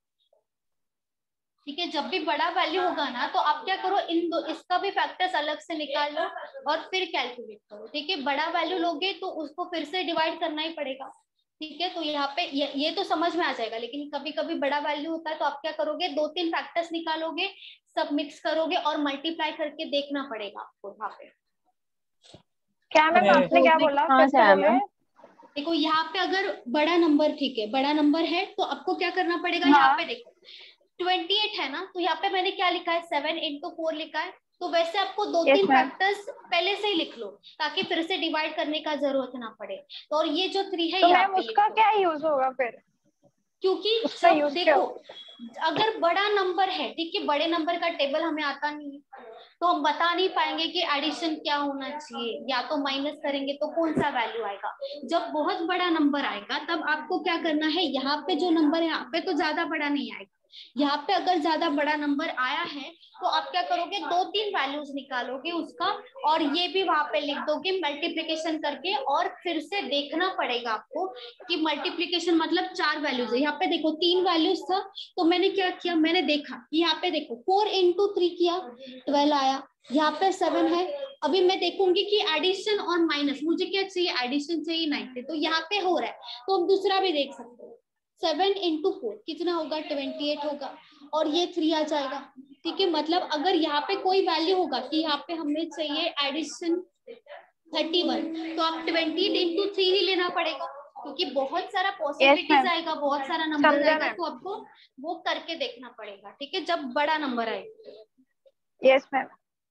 ठीक है, जब भी बड़ा वैल्यू होगा ना तो आप क्या करो, इसका भी फैक्टर्स अलग से निकाल लो और फिर कैलकुलेट करो। ठीक है, बड़ा वैल्यू लोगे तो उसको फिर से डिवाइड करना ही पड़ेगा। ठीक है, तो यहाँ पे ये तो समझ में आ जाएगा, लेकिन कभी कभी बड़ा वैल्यू होता है तो आप क्या करोगे, 2-3 फैक्टर्स निकालोगे, सब मिक्स करोगे और मल्टीप्लाई करके देखना पड़ेगा आपको यहाँ पे। क्या मैम आपने क्या बोला? देखो यहाँ पे अगर बड़ा नंबर, ठीक है, बड़ा नंबर है तो आपको क्या करना पड़ेगा, यहाँ पे देखो 28 है ना, तो यहाँ पे मैंने क्या लिखा है, 7 इंटू 4 लिखा है, तो वैसे आपको 2-3 फैक्टर्स पहले से ही लिख लो ताकि फिर से डिवाइड करने का जरूरत ना पड़े। तो और ये जो 3 है, तो मैम उसका क्या यूज होगा फिर? क्योंकि जब देखो अगर बड़ा नंबर है, ठीक है, बड़े नंबर का टेबल हमें आता नहीं है तो हम बता नहीं पाएंगे कि एडिशन क्या होना चाहिए, या तो माइनस करेंगे तो कौन सा वैल्यू आएगा। जब बहुत बड़ा नंबर आएगा तब आपको क्या करना है, यहाँ पे जो नंबर है यहाँ पे तो ज्यादा बड़ा नहीं आएगा, यहाँ पे अगर ज्यादा बड़ा नंबर आया है तो आप क्या करोगे, 2-3 वैल्यूज निकालोगे उसका और ये भी वहां पे लिख दोगे मल्टीप्लिकेशन करके, और फिर से देखना पड़ेगा आपको कि मल्टीप्लिकेशन मतलब 4 वैल्यूज है। यहाँ पे देखो 3 वैल्यूज था, तो मैंने क्या किया, मैंने देखा यहाँ पे देखो 4 into 3 किया 12 आया, यहाँ पे 7 है। अभी मैं देखूंगी कि एडिशन और माइनस, मुझे क्या चाहिए, एडिशन चाहिए 90, तो यहाँ पे हो रहा है, तो हम दूसरा भी देख सकते हैं। 7 into 4 कितना होगा, 28 होगा, और ये 3 आ जाएगा। ठीक है, मतलब अगर यहाँ पे कोई वैल्यू होगा कि यहाँ पे हमें चाहिए एडिशन 31, तो आप 28 into 3 ही लेना पड़ेगा, क्योंकि बहुत सारा पॉसिबिलिटीज आएगा, बहुत सारा नंबर आएगा, तो आपको वो करके देखना पड़ेगा। ठीक है, जब बड़ा नंबर आएगा। Yes ma'am.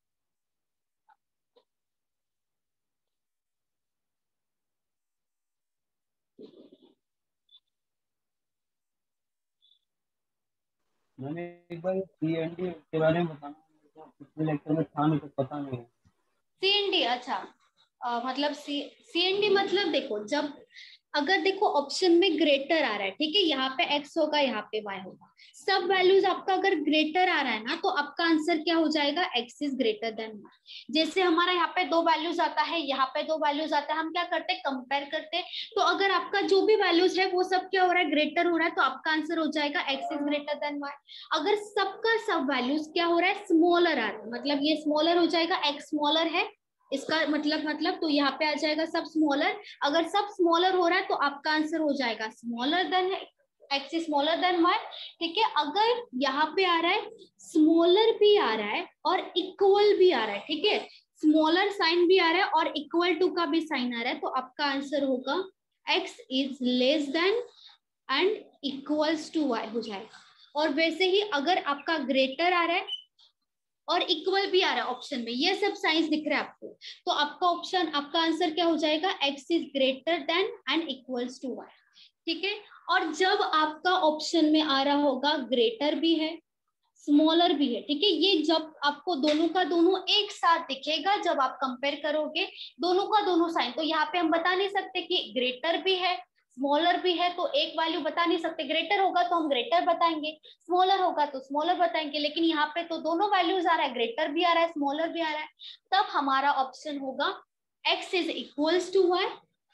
मैंने एक बार CND के बारे में बताना, पिछले लेक्चर में था नहीं तो पता नहीं। CND, अच्छा मतलब CND मतलब देखो, जब अगर देखो ऑप्शन में ग्रेटर आ रहा है, ठीक है, यहाँ पे x होगा, यहाँ पे y होगा, सब वैल्यूज आपका अगर ग्रेटर आ रहा है ना, तो आपका आंसर क्या हो जाएगा, x is greater than y। जैसे हमारा यहाँ पे 2 वैल्यूज आता है, यहाँ पे 2 वैल्यूज आता है, हम क्या करते हैं, कंपेयर करते हैं। तो अगर आपका जो भी वैल्यूज है वो सब क्या हो रहा है, ग्रेटर हो रहा है, तो आपका आंसर हो जाएगा x is greater than y। अगर सबका सब वैल्यूज क्या हो रहा है, स्मॉलर आ रहा है, मतलब ये स्मॉलर हो जाएगा, x स्मॉलर है, इसका मतलब तो यहाँ पे आ जाएगा सब स्मॉलर। अगर सब स्मॉलर हो रहा है तो आपका आंसर हो जाएगा smaller than x smaller than y। ठीक है, अगर यहाँ पे आ रहा है स्मॉलर भी आ रहा है और इक्वल भी आ रहा है, ठीक है, स्मॉलर साइन भी आ रहा है और इक्वल टू का भी साइन आ रहा है, तो आपका आंसर होगा x is less than and equals to y हो जाएगा। और वैसे ही अगर आपका ग्रेटर आ रहा है और इक्वल भी आ रहा है ऑप्शन में, ये सब साइंस दिख रहा है आपको, तो आपका ऑप्शन, आपका आंसर क्या हो जाएगा, x is greater than and equals to y। ठीक है, और जब आपका ऑप्शन में आ रहा होगा ग्रेटर भी है स्मॉलर भी है, ठीक है, ये जब आपको दोनों का दोनों एक साथ दिखेगा, जब आप कंपेयर करोगे दोनों का दोनों साइन, तो यहाँ पे हम बता नहीं सकते कि ग्रेटर भी है स्मॉलर भी है, तो एक वैल्यू बता नहीं सकते। ग्रेटर होगा तो हम ग्रेटर बताएंगे, स्मॉलर होगा तो स्मॉलर बताएंगे, लेकिन यहाँ पे तो दोनों वैल्यूज आ रहा है, ग्रेटर भी आ रहा है स्मॉलर भी आ रहा है, तब हमारा ऑप्शन होगा x is equals to y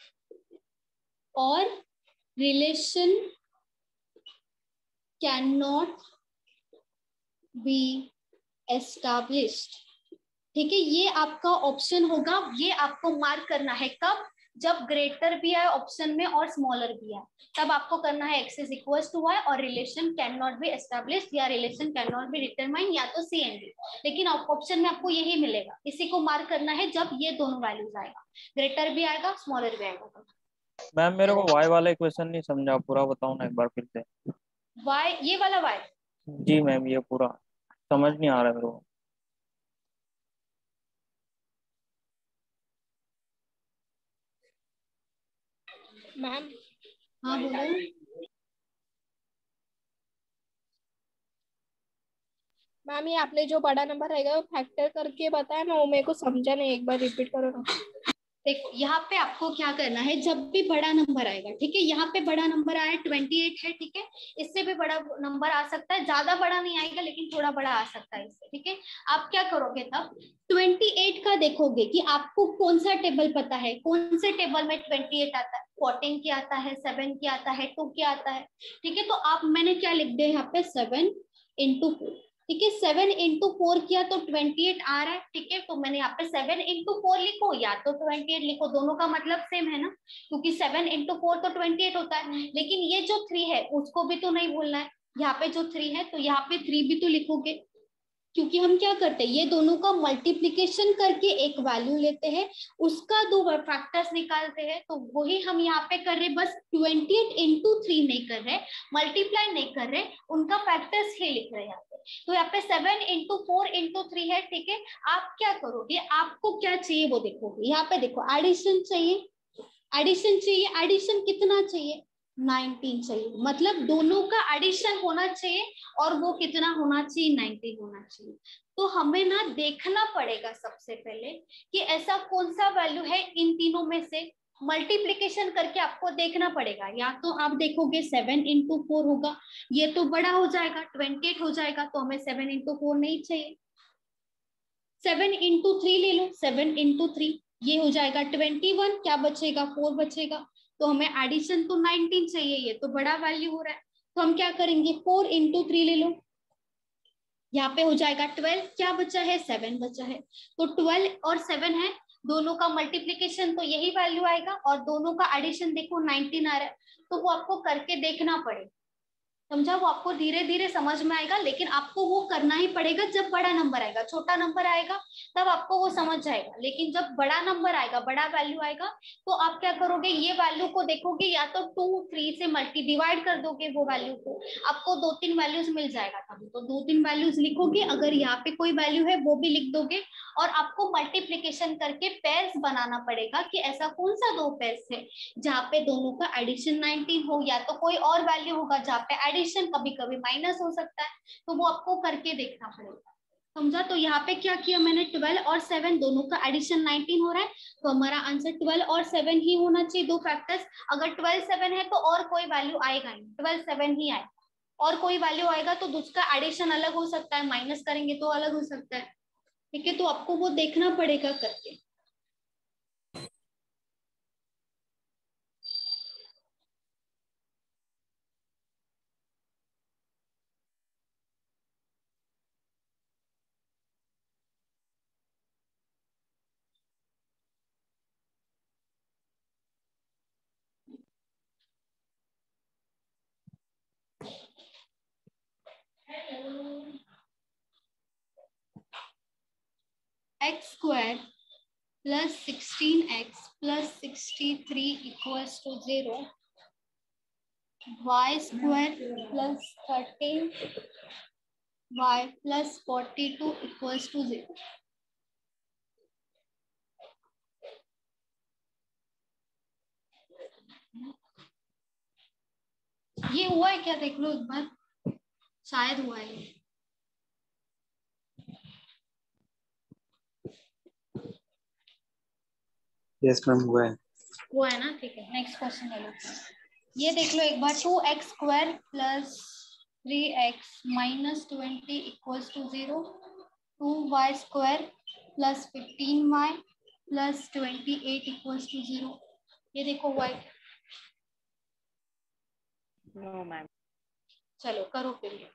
और relation can not be established. ठीक है, ये आपका ऑप्शन होगा, ये आपको मार्क करना है कब, जब ग्रेटर भी आए ऑप्शन में और स्मॉलर भी आए, तब आपको करना है x is equals to y और relation can not be established या relation can not be determine या तो CND। लेकिन ऑप्शन में आपको यही मिलेगा, इसी को मार्क करना है जब ये दोनों वैल्यूज आएगा, ग्रेटर भी आएगा स्मॉलर भी आएगा। मैम मेरे को y वाला इक्वेशन नहीं समझा, पूरा बताओ ना एक बार फिर से। y, ये वाला y? जी मैम, ये पूरा समझ नहीं आ रहा मेरे को। मैम, हाँ बोलो। मैम ये आपने जो बड़ा नंबर रहेगा वो फैक्टर करके बताया ना, वो मेरे को समझा नहीं, एक बार रिपीट करो ना। देखो यहाँ पे आपको क्या करना है, जब भी बड़ा नंबर आएगा, ठीक है, यहाँ पे बड़ा नंबर आया 28 है, ठीक है, इससे भी बड़ा नंबर आ सकता है, ज्यादा बड़ा नहीं आएगा लेकिन थोड़ा बड़ा आ सकता है इससे। ठीक है, आप क्या करोगे तब, 28 का देखोगे कि आपको कौन सा टेबल पता है, कौन से टेबल में 28 आता है, 14 क्या आता है, 7 क्या आता है, 2 क्या आता है। ठीक है, तो आप, मैंने क्या लिख दिया यहाँ पे 7 into 4, ठीक है, 7 into 4 किया तो 28 आ रहा है। ठीक है, तो मैंने यहाँ पे 7 into 4 लिखो या तो 28 लिखो, दोनों का मतलब सेम है ना, क्योंकि 7 into 4 तो 28 होता है। लेकिन ये जो 3 है उसको भी तो नहीं भूलना है, यहाँ पे जो 3 है तो यहाँ पे 3 भी तो लिखोगे, क्योंकि हम क्या करते हैं, ये दोनों का मल्टीप्लिकेशन करके एक वैल्यू लेते हैं, उसका 2 फैक्टर्स निकालते हैं, तो वही हम यहाँ पे कर रहे, बस 28 into 3 नहीं कर रहे, मल्टीप्लाई नहीं कर रहे, उनका फैक्टर्स ही लिख रहे हैं यहाँ पे। तो यहाँ पे 7 into 4 into 3 है। ठीक है, आप क्या करोगे, आपको क्या चाहिए वो देखोगे, यहाँ पे देखो एडिशन चाहिए, एडिशन चाहिए, एडिशन कितना चाहिए, 19 चाहिए, मतलब दोनों का एडिशन होना चाहिए और वो कितना होना चाहिए, 19 होना चाहिए। तो हमें ना देखना पड़ेगा सबसे पहले कि ऐसा कौन सा वैल्यू है इन तीनों में से मल्टीप्लीकेशन करके आपको देखना पड़ेगा, या तो आप देखोगे 7 इंटू 4 होगा, ये तो बड़ा हो जाएगा 28 हो जाएगा, तो हमें 7 इंटू 4 नहीं चाहिए। 7 इंटू 3 ले लो, 7 इंटू 3 ये हो जाएगा 21, क्या बचेगा 4 बचेगा, तो हमें एडिशन तो 19 चाहिए, ये तो बड़ा वैल्यू हो रहा है, तो हम क्या करेंगे 4 इंटू 3 ले लो, यहाँ पे हो जाएगा 12, क्या बचा है 7 बचा है, तो 12 और 7 है, दोनों का मल्टीप्लीकेशन तो यही वैल्यू आएगा और दोनों का एडिशन देखो 19 आ रहा है, तो वो आपको करके देखना पड़ेगा, समझा, वो आपको धीरे धीरे समझ में आएगा, लेकिन आपको वो करना ही पड़ेगा जब बड़ा नंबर आएगा, छोटा नंबर आएगा तब आपको वो समझ जाएगा, लेकिन जब बड़ा नंबर आएगा, बड़ा वैल्यू आएगा, तो आप क्या करोगे, ये वैल्यू को देखोगे, या तो 2 3 से मल्टी डिवाइड कर दोगे वो वैल्यू को, आपको 2-3 वैल्यूज मिल जाएगा, तभी तो 2-3 वैल्यूज लिखोगे, अगर यहाँ पे कोई वैल्यू है वो भी लिख दोगे, और आपको मल्टीप्लीकेशन करके पेयर्स बनाना पड़ेगा कि ऐसा कौन सा 2 पेयर्स है जहाँ पे दोनों का एडिशन 19 हो, या तो कोई और वैल्यू होगा जहाँ पे एडिशन कभी कभी माइनस हो सकता है, तो वो आपको करके देखना पड़ेगा, समझा। तो यहाँ पे क्या किया मैंने, 12 और 7 दोनों का एडिशन 19 हो रहा है, तो हमारा आंसर 12 और 7 ही होना चाहिए, दो फैक्टर्स, अगर 12 7 है तो और कोई वैल्यू आएगा नहीं, 12 7 ही आएगा, और कोई वैल्यू आएगा तो दूसरा एडिशन अलग हो सकता है, माइनस करेंगे तो अलग हो सकता है, ठीक है, तो आपको वो देखना पड़ेगा करके। X square plus 16x plus 63 equals to 0, y square plus 13y plus 42 equals to 0। ये हुआ है क्या, देख लो एक बार, शायद हुआ है। यस मैम हुआ है। हुआ है ना, ठीक है, नेक्स्ट क्वेश्चन ले लो। ये देख लो एक बार, 2x square plus 3x minus 20 equals to 0, 2y square plus 15y plus 28 equals to 0। ये देखो हुआ है। No ma'am. चलो करो फिर ये।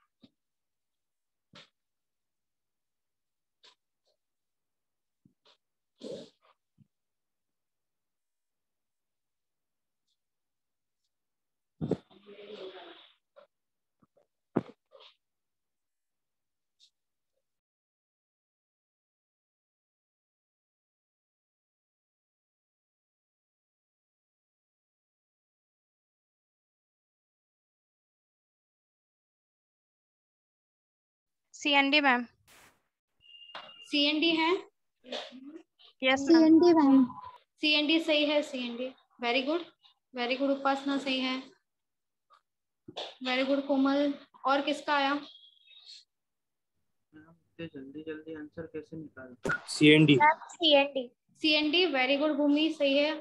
CND ma'am. CND है, yes ma'am. CND ma'am. CND सही है, CND very good, very good Upasana सही है, वेरी गुड कोमल। और किसका आया? जल्दी जल्दी आंसर कैसे निकाल? CND। CND। CND very good Bhumi सही है।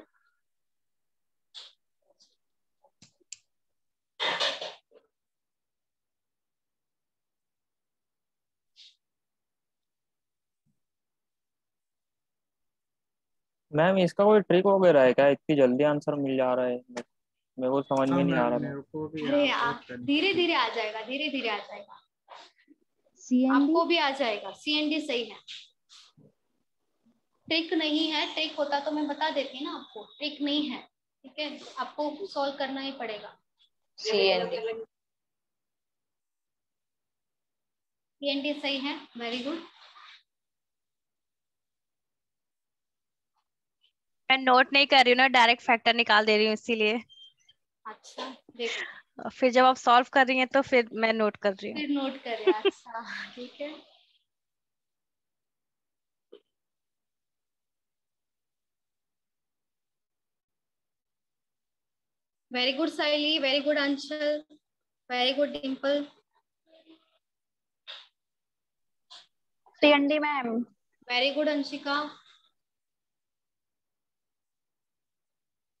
मैम इसका कोई ट्रिक वगैरह है क्या, इतनी जल्दी आंसर मिल जा रहा है, मेरे को समझ में नहीं आ रहा मैम। मेरे को भी अरे यार बहुत धीरे धीरे आ जाएगा, धीरे धीरे आ जाएगा, CND आपको भी आ जाएगा। CND सही है, ट्रिक नहीं है, ट्रिक होता तो मैं बता देती ना आपको, ट्रिक नहीं है, ठीक है, आपको सॉल्व करना ही पड़ेगा। CND सही है, वेरी गुड। मैं नोट नहीं कर रही हूँ ना, डायरेक्ट फैक्टर निकाल दे रही हूँ इसीलिए। अच्छा देखो, फिर जब आप सॉल्व कर रही हैं तो फिर मैं नोट कर रही हूँ। फिर नोट करें, अच्छा ठीक है। Very good Saili, very good Anshal, very good Dimple. CND ma'am. Very good Anshika.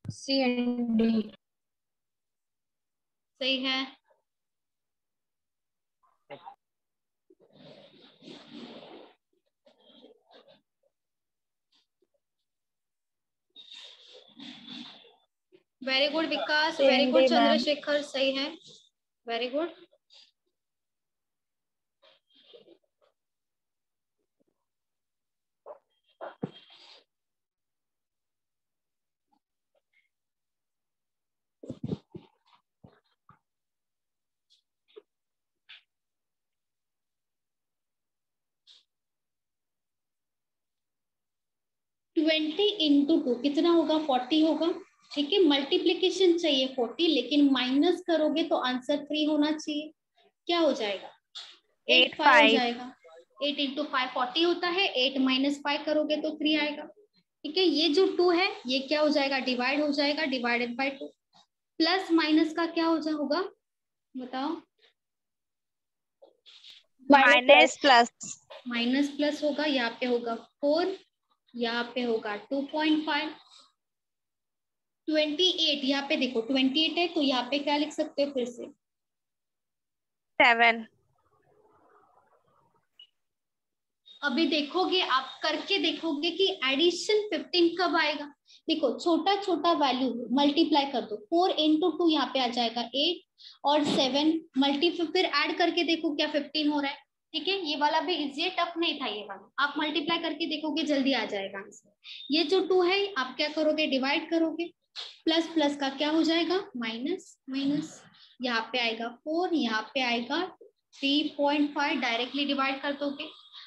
CND. सही है। Very good Vikas, very good CND ma'am. Chandrashekhar, सही है, very good. Twenty into two कितना होगा? 40 होगा। ठीक है, मल्टीप्लीकेशन चाहिए 40, लेकिन माइनस करोगे तो आंसर 3 होना चाहिए। क्या हो जाएगा? 8 5 हो जाएगा। 8 इंटू 5 40 होता है, 8 माइनस 5 करोगे तो 3 आएगा। ठीक है, ये जो 2 है ये क्या हो जाएगा? डिवाइड हो जाएगा, डिवाइडेड बाय 2। प्लस माइनस का क्या होगा बताओ? Minus plus. माइनस प्लस होगा, यहाँ पे होगा 4, यहाँ पे होगा 2.5। 28 यहाँ पे देखो 28 है, तो यहाँ पे क्या लिख सकते हो फिर से? 7. अभी देखोगे, आप करके देखोगे कि एडिशन 15 कब आएगा। देखो छोटा छोटा वैल्यू मल्टीप्लाई कर दो। 4 इंटू 2 यहाँ पे आ जाएगा 8, और 7 फिर ऐड करके देखो क्या 15 हो रहा है। ठीक है, ये वाला भी इजी है, टफ नहीं था ये वाला। आप मल्टीप्लाई करके देखोगे जल्दी आ जाएगा आंसर। ये जो 2 है आप क्या करोगे? डिवाइड करोगे। प्लस प्लस का क्या हो जाएगा? Minus minus. यहाँ पे आएगा 4, यहाँ पे आएगा 3.5, डायरेक्टली डिवाइड कर दोगे।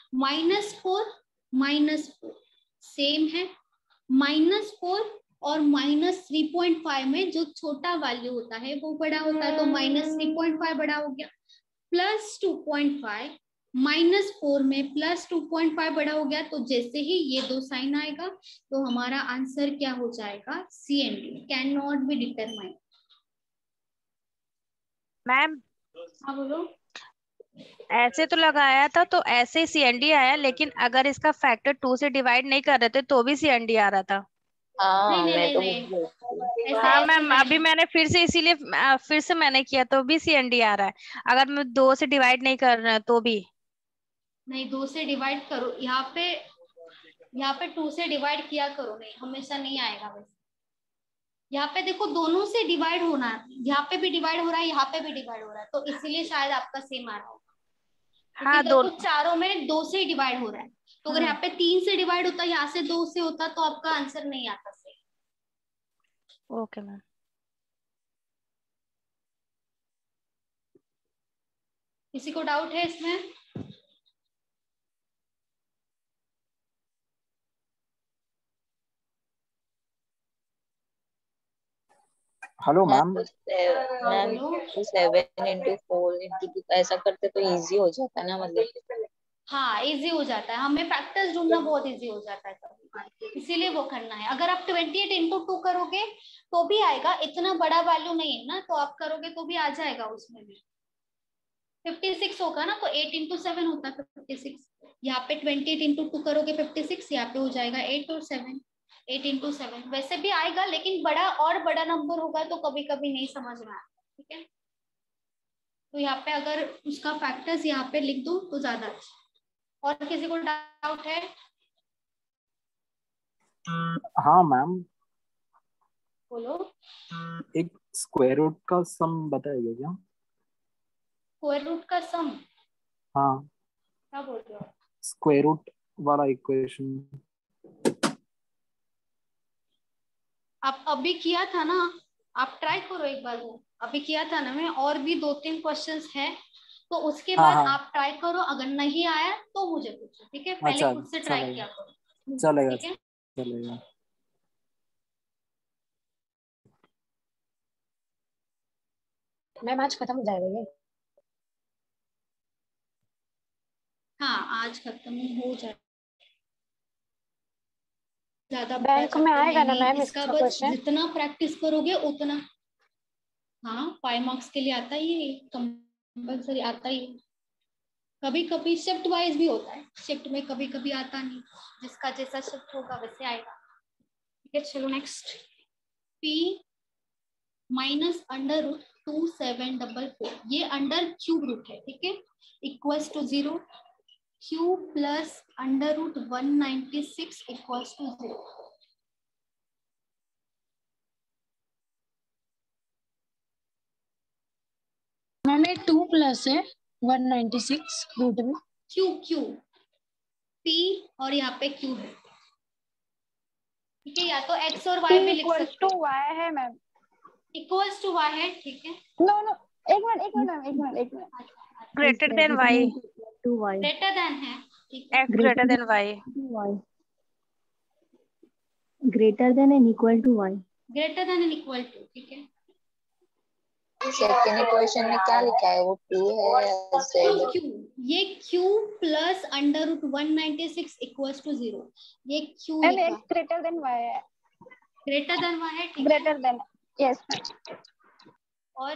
-4 सेम है। -4 और -3.5 में जो छोटा वैल्यू होता है वो बड़ा होता है, तो -3.5 बड़ा हो गया। +2.5 -4 में +2.5 बड़ा हो गया, तो जैसे ही ये दो साइन आएगा तो हमारा आंसर क्या हो जाएगा? CND, can not be determined. Ma'am हाँ बोलो। ऐसे तो लगाया था तो ऐसे CND आया, लेकिन अगर इसका फैक्टर 2 से डिवाइड नहीं कर रहे थे तो भी CND आ रहा था। नहीं नहीं मैं नहीं तो नहीं, ऐसे हाँ ऐसे मैम, नहीं। अभी मैंने फिर से इसीलिए फिर से मैंने किया तो भी CND आ रहा है। अगर मैं 2 से डिवाइड नहीं कर रहा तो भी नहीं, 2 से डिवाइड करो, यहाँ पे 2 से डिवाइड किया करो। नहीं, हमेशा नहीं आएगा वैसे। यहाँ पे देखो दोनों से डिवाइड होना है, यहाँ पे भी डिवाइड हो रहा है, यहाँ पे भी डिवाइड हो रहा है, तो इसीलिए शायद आपका सेम आ रहा होगा। क्योंकि हाँ देखो चारों में 2 से डिवाइड हो रहा है, तो अगर यहाँ पे 3 से डिवाइड होता, यहाँ से 2 से होता, तो आपका आंसर नहीं आता सही। Okay ma'am. किसी को डाउट है इसमें? Hello ma'am. Ma'am 7 into 4 into 2 ऐसा करते तो इजी हो जाता है ना, मतलब। हाँ इजी हो जाता है, हमें फैक्टर्स ढूंढना बहुत इजी हो जाता है कभी, इसीलिए वो करना है। अगर आप 28 इंटू 2 करोगे तो भी आएगा, इतना बड़ा वैल्यू नहीं है ना, तो आप करोगे तो भी आ जाएगा उसमें भी। 56 होगा ना, तो 8 इंटू 7 होता है 56। यहाँ पे 28 इंटू 2 करोगे 56, यहाँ पे हो जाएगा 8 और 7। 8 इंटू 7 वैसे भी आएगा, लेकिन बड़ा और बड़ा नंबर होगा तो कभी कभी नहीं समझ में आता। ठीक है, तो यहाँ पे अगर उसका फैक्टर्स यहाँ पे लिख दो तो ज्यादा अच्छा। और किसी को डाउट है? हाँ मैम, बोलो। एक स्क्वायर रूट का सम बताइए क्या? स्क्वायर रूट का सम? हाँ, क्या बोल रहे हो? स्क्वायर रूट वाला इक्वेशन। आप अभी किया था ना, आप ट्राई करो एक बार, वो अभी किया था ना मैं, और भी 2-3 क्वेश्चंस है, तो उसके हाँ बाद हाँ, आप ट्राई करो। अगर नहीं आया तो मुझे पूछो, ठीक है? पहले अच्छा खुद से ट्राई चलेगा किया करो, चलेगा ठीक है? चलेगा। मैम आज खत्म हो जाएगा ये? हाँ आज खत्म हो जाए, ज्यादा बड़ा बैंक में चैप्टर आएगा है ना नहीं मैम इसका, इसका बस क्वेश्चन? जितना प्रैक्टिस करोगे उतना। हाँ 5 मार्क्स के लिए आता ही है, कंपल्सरी आता ही है। कभी कभी शिफ्ट वाइज भी होता है, शिफ्ट में कभी कभी आता नहीं, जिसका जैसा शिफ्ट होगा वैसे आएगा। ठीक है, चलो next. p minus under root 2744, ये अंडर क्यूब रूट है, ठीक है, equals to 0, q plus under root 196 equals to 0। Ma'am ये 2 प्लस है 196 रूट में। क्यू p और यहाँ पे q है, ठीक है, या तो x और y में लिख सकते हो। y है मैम। इक्वल्स टू y है, ठीक है। नो नो, एक मिनट मैम, एक minute. Greater than y, two y greater than है, ठीक है, x greater than y, greater than and equal to y, greater than and equal to, ठीक है। सेकेंड इक्वेशन में क्या लिखा है, वो क्यू है या जेड? q, ये q plus under root 196 equals to 0, ये q मैम लिखा, x ग्रेटर देन y है। ग्रेटर देन y है, ठीक है। Greater than, yes ma'am. और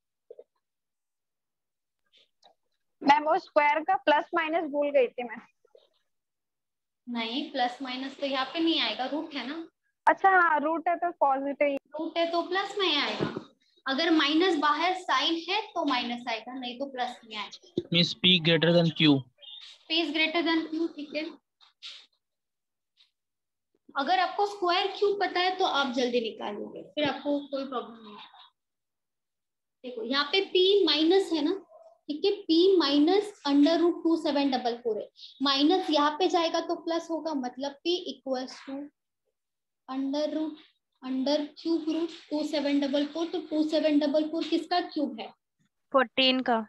मैम वो स्क्वायर का प्लस माइनस भूल गई थी मैं। नहीं, प्लस माइनस तो यहाँ पे नहीं आएगा, रूट है ना। अच्छा हाँ, रूट है तो पॉजिटिव, रूट है तो प्लस में आएगा, अगर माइनस बाहर साइन है तो माइनस आएगा, नहीं तो प्लस में आएगा। Means p greater than q। p is greater than q, ठीक है। अगर आपको स्क्वायर क्यूब पता है तो आप जल्दी निकालोगे, फिर आपको कोई प्रॉब्लम नहीं है। देखो यहाँ पे p माइनस है ना, ठीक है, p माइनस अंडर रूट 2744 है, माइनस यहाँ पे जाएगा तो प्लस होगा, मतलब p equals to under cube root 2744, तो 2744 किसका क्यूब है? 14 का।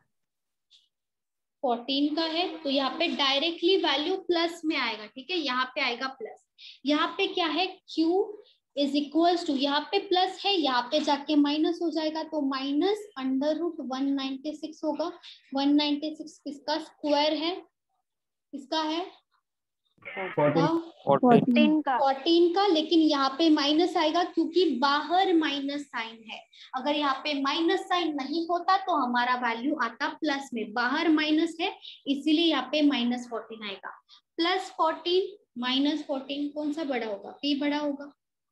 14 का है, तो यहाँ पे डायरेक्टली वैल्यू प्लस में आएगा, ठीक है, यहाँ पे आएगा प्लस। यहाँ पे क्या है, q इज इक्वल्स टू, यहाँ पे प्लस है, यहाँ पे जाके माइनस हो जाएगा, तो माइनस अंडर रूट 196 होगा। 196 किसका स्क्वायर है, किसका है? 14 का। 14 का, लेकिन यहाँ पे माइनस आएगा क्योंकि बाहर माइनस साइन है। अगर यहाँ पे माइनस साइन नहीं होता तो हमारा वैल्यू आता प्लस में, बाहर माइनस है इसीलिए यहाँ पे माइनस 14 आएगा। प्लस 14 माइनस 14 कौन सा बड़ा होगा? p बड़ा होगा।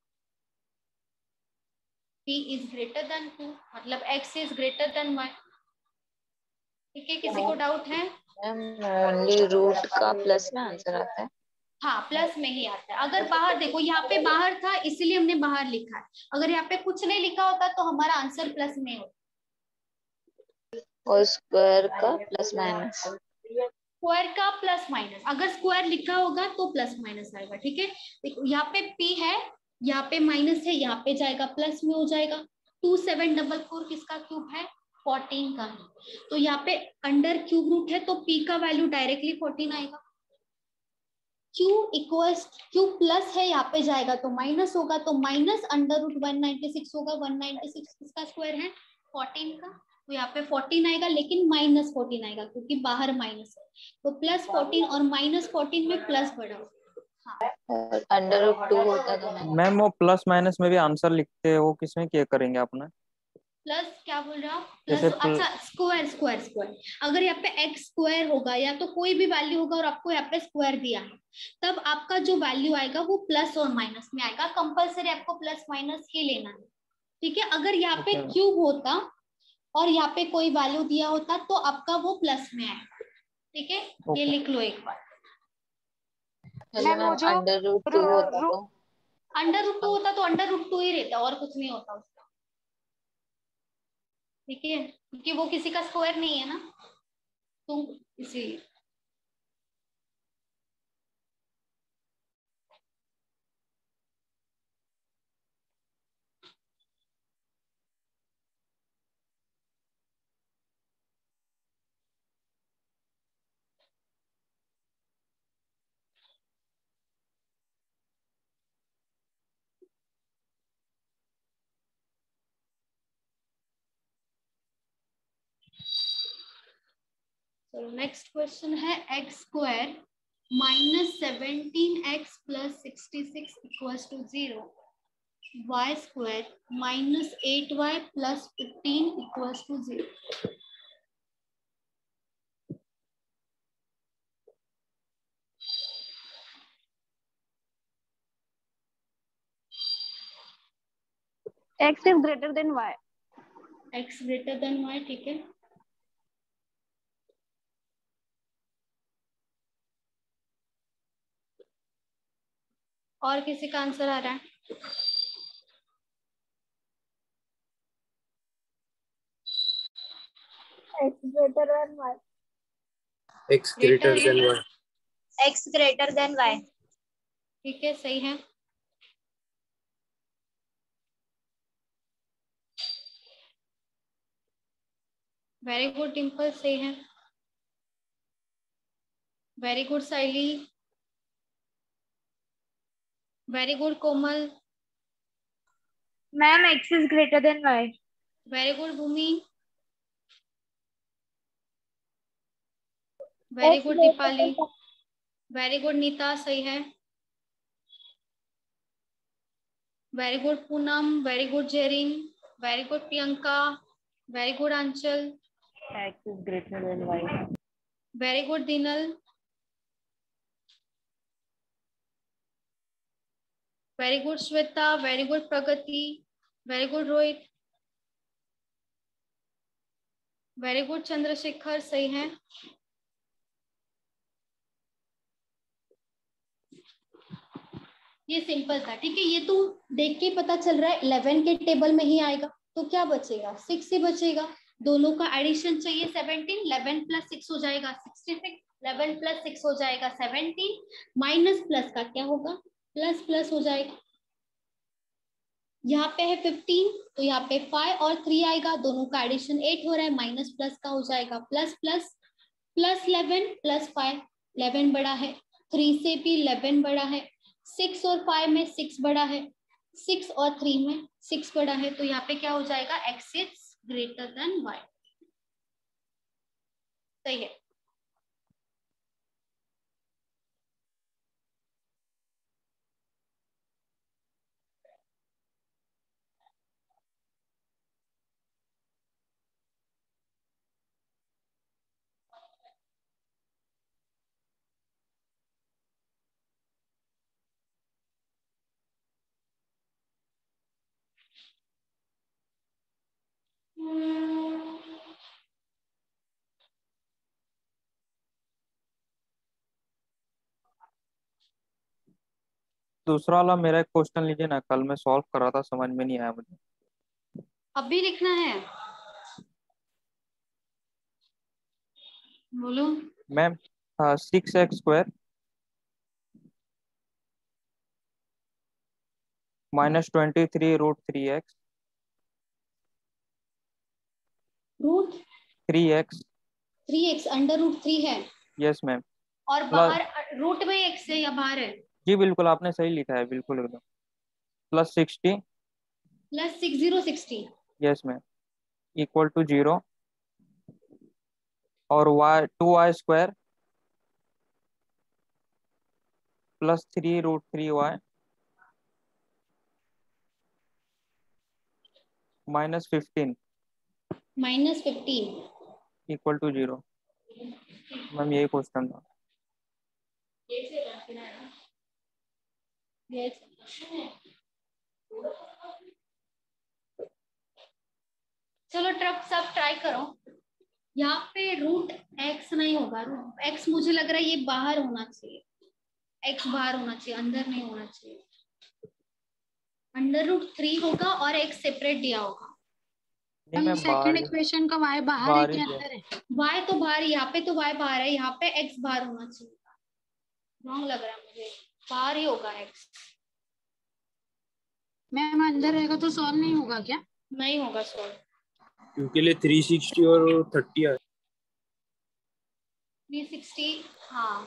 p इज ग्रेटर देन 2, मतलब x is greater than y। ठीक है, किसी को डाउट है? ओनली रूट का प्लस में आंसर आता है। हाँ, प्लस में ही आता है। अगर बाहर देखो, यहाँ पे बाहर था इसीलिए हमने बाहर लिखा है, अगर यहाँ पे कुछ नहीं लिखा होता तो हमारा आंसर प्लस में होता। और स्क्वायर का प्लस माइनस, स्क्वायर का प्लस माइनस, अगर स्क्वायर लिखा होगा तो प्लस माइनस आएगा। ठीक है, देखो यहाँ पे p है, यहाँ पे माइनस है, यहाँ पे जाएगा प्लस में हो जाएगा। 2744 किसका क्यूब है? 14 का है, तो यहाँ पे अंडर क्यूब रूट है तो p का वैल्यू डायरेक्टली 14 आएगा। q इक्वल्स q प्लस है, यहाँ पे जाएगा तो माइनस होगा, तो माइनस अंडर रूट 196 होगा। 196 किसका स्क्वायर है? 14 का, तो यहाँ पे 14 आएगा, लेकिन माइनस 14 आएगा क्योंकि बाहर माइनस है, तो प्लस 14 और माइनस 14 में प्लस बड़ा होगा। अंडर रूट 2 होता तो मैम वो प्लस माइनस में भी आंसर लिखते हैं, वो किसमें क्या करेंगे आपने? प्लस क्या बोल रहे हो आप? प्लस, जैसे अच्छा स्क्वायर स्क्वायर स्क्वायर, अगर यहाँ पे एक्स स्क्वायर होगा या तो कोई भी वैल्यू होगा और आपको यहाँ पे स्क्वायर दिया है, तब आपका जो वैल्यू आएगा वो प्लस और माइनस में आएगा। कंपलसरी आपको प्लस माइनस ही लेना है। ठीक है, अगर यहाँ पे क्यूब होता और यहाँ पे कोई वैल्यू दिया होता तो आपका वो प्लस में आएगा। ठीक है, ये लिख लो एक बार। अंडर रूट 2 होता तो अंडर रूट 2 होता तो अंडर रूट 2 ही रहता और कुछ नहीं होता उसका। ठीक है, क्योंकि वो किसी का स्क्वायर नहीं है ना, तो इसीलिए। तो नेक्स्ट क्वेश्चन है x square minus 17x plus 66 equals to 0, y square minus 8y plus 15 equals to 0। x is greater than y. x greater than y, ठीक है। और किसी का आंसर आ रहा है? x greater than y. x greater than y. x greater than y, ठीक है, सही है। वेरी गुड डिम्पल, सही है। Very good Saili, very good Komal, ma'am x is greater than y. Very good Bhumi, very x good greater Deepali, than y. Very good Neeta, सही है। Very good Poonam, very good Jerin, very good Priyanka, very good Aanchal, x is greater than y. Very good Dinal, very good Shweta, very good Pragati, very good Rohit, very good Chandrashekhar, सही है। ये सिंपल था, ठीक है। ये तो देख के पता चल रहा है 11 के टेबल में ही आएगा, तो क्या बचेगा? 6 ही बचेगा। दोनों का एडिशन चाहिए 17, 11 प्लस 6 हो जाएगा 66, 11 प्लस 6 हो जाएगा 17, माइनस प्लस का क्या होगा? प्लस प्लस हो जाएगा। यहाँ पे है 15, तो यहाँ पे 5 और 3 आएगा, दोनों का एडिशन 8 हो रहा है, माइनस प्लस का हो जाएगा प्लस प्लस, प्लस 11 प्लस 5, 11 बड़ा है, 3 से भी 11 बड़ा है, 6 और 5 में 6 बड़ा है, 6 और 3 में 6 बड़ा है, तो यहाँ पे क्या हो जाएगा? x is greater than y, सही है। दूसरा वाला मेरा एक क्वेश्चन लीजिए ना, कल मैं सॉल्व कर रहा था, समझ में नहीं आया मुझे। अभी लिखना है, बोलो। Ma'am 6x² -23√3x root 3x 3x under root 3 है, यस मैम और प्लस, बाहर रूट में x है या बाहर है? जी बिल्कुल आपने सही लिखा है, बिल्कुल एकदम, plus 60 plus 6060, yes ma'am equal to 0, और y 2y² plus 3√3y -15 -15, equal to 0। Ma'am यही क्वेश्चन था। चलो ट्रप सब ट्राई करो। यहाँ पे रूट x नहीं होगा, रूट x मुझे लग रहा है ये बाहर होना चाहिए, x बाहर होना चाहिए, अंदर नहीं होना चाहिए। अंडर रूट 3 होगा और x सेपरेट दिया होगा। नहीं मैम सेकंड इक्वेशन का y बाहर है कि अंदर है? y तो बाहर, यहाँ पे तो y बाहर है, यहाँ पे x बाहर होना चाहिए। रॉन्ग लग रहा है मुझे, बाहर ही होगा x। मैम अंदर रहेगा तो सॉल्व नहीं होगा क्या? नहीं होगा सॉल्व, क्योंकि लिए 360 और 30 है। 360, हाँ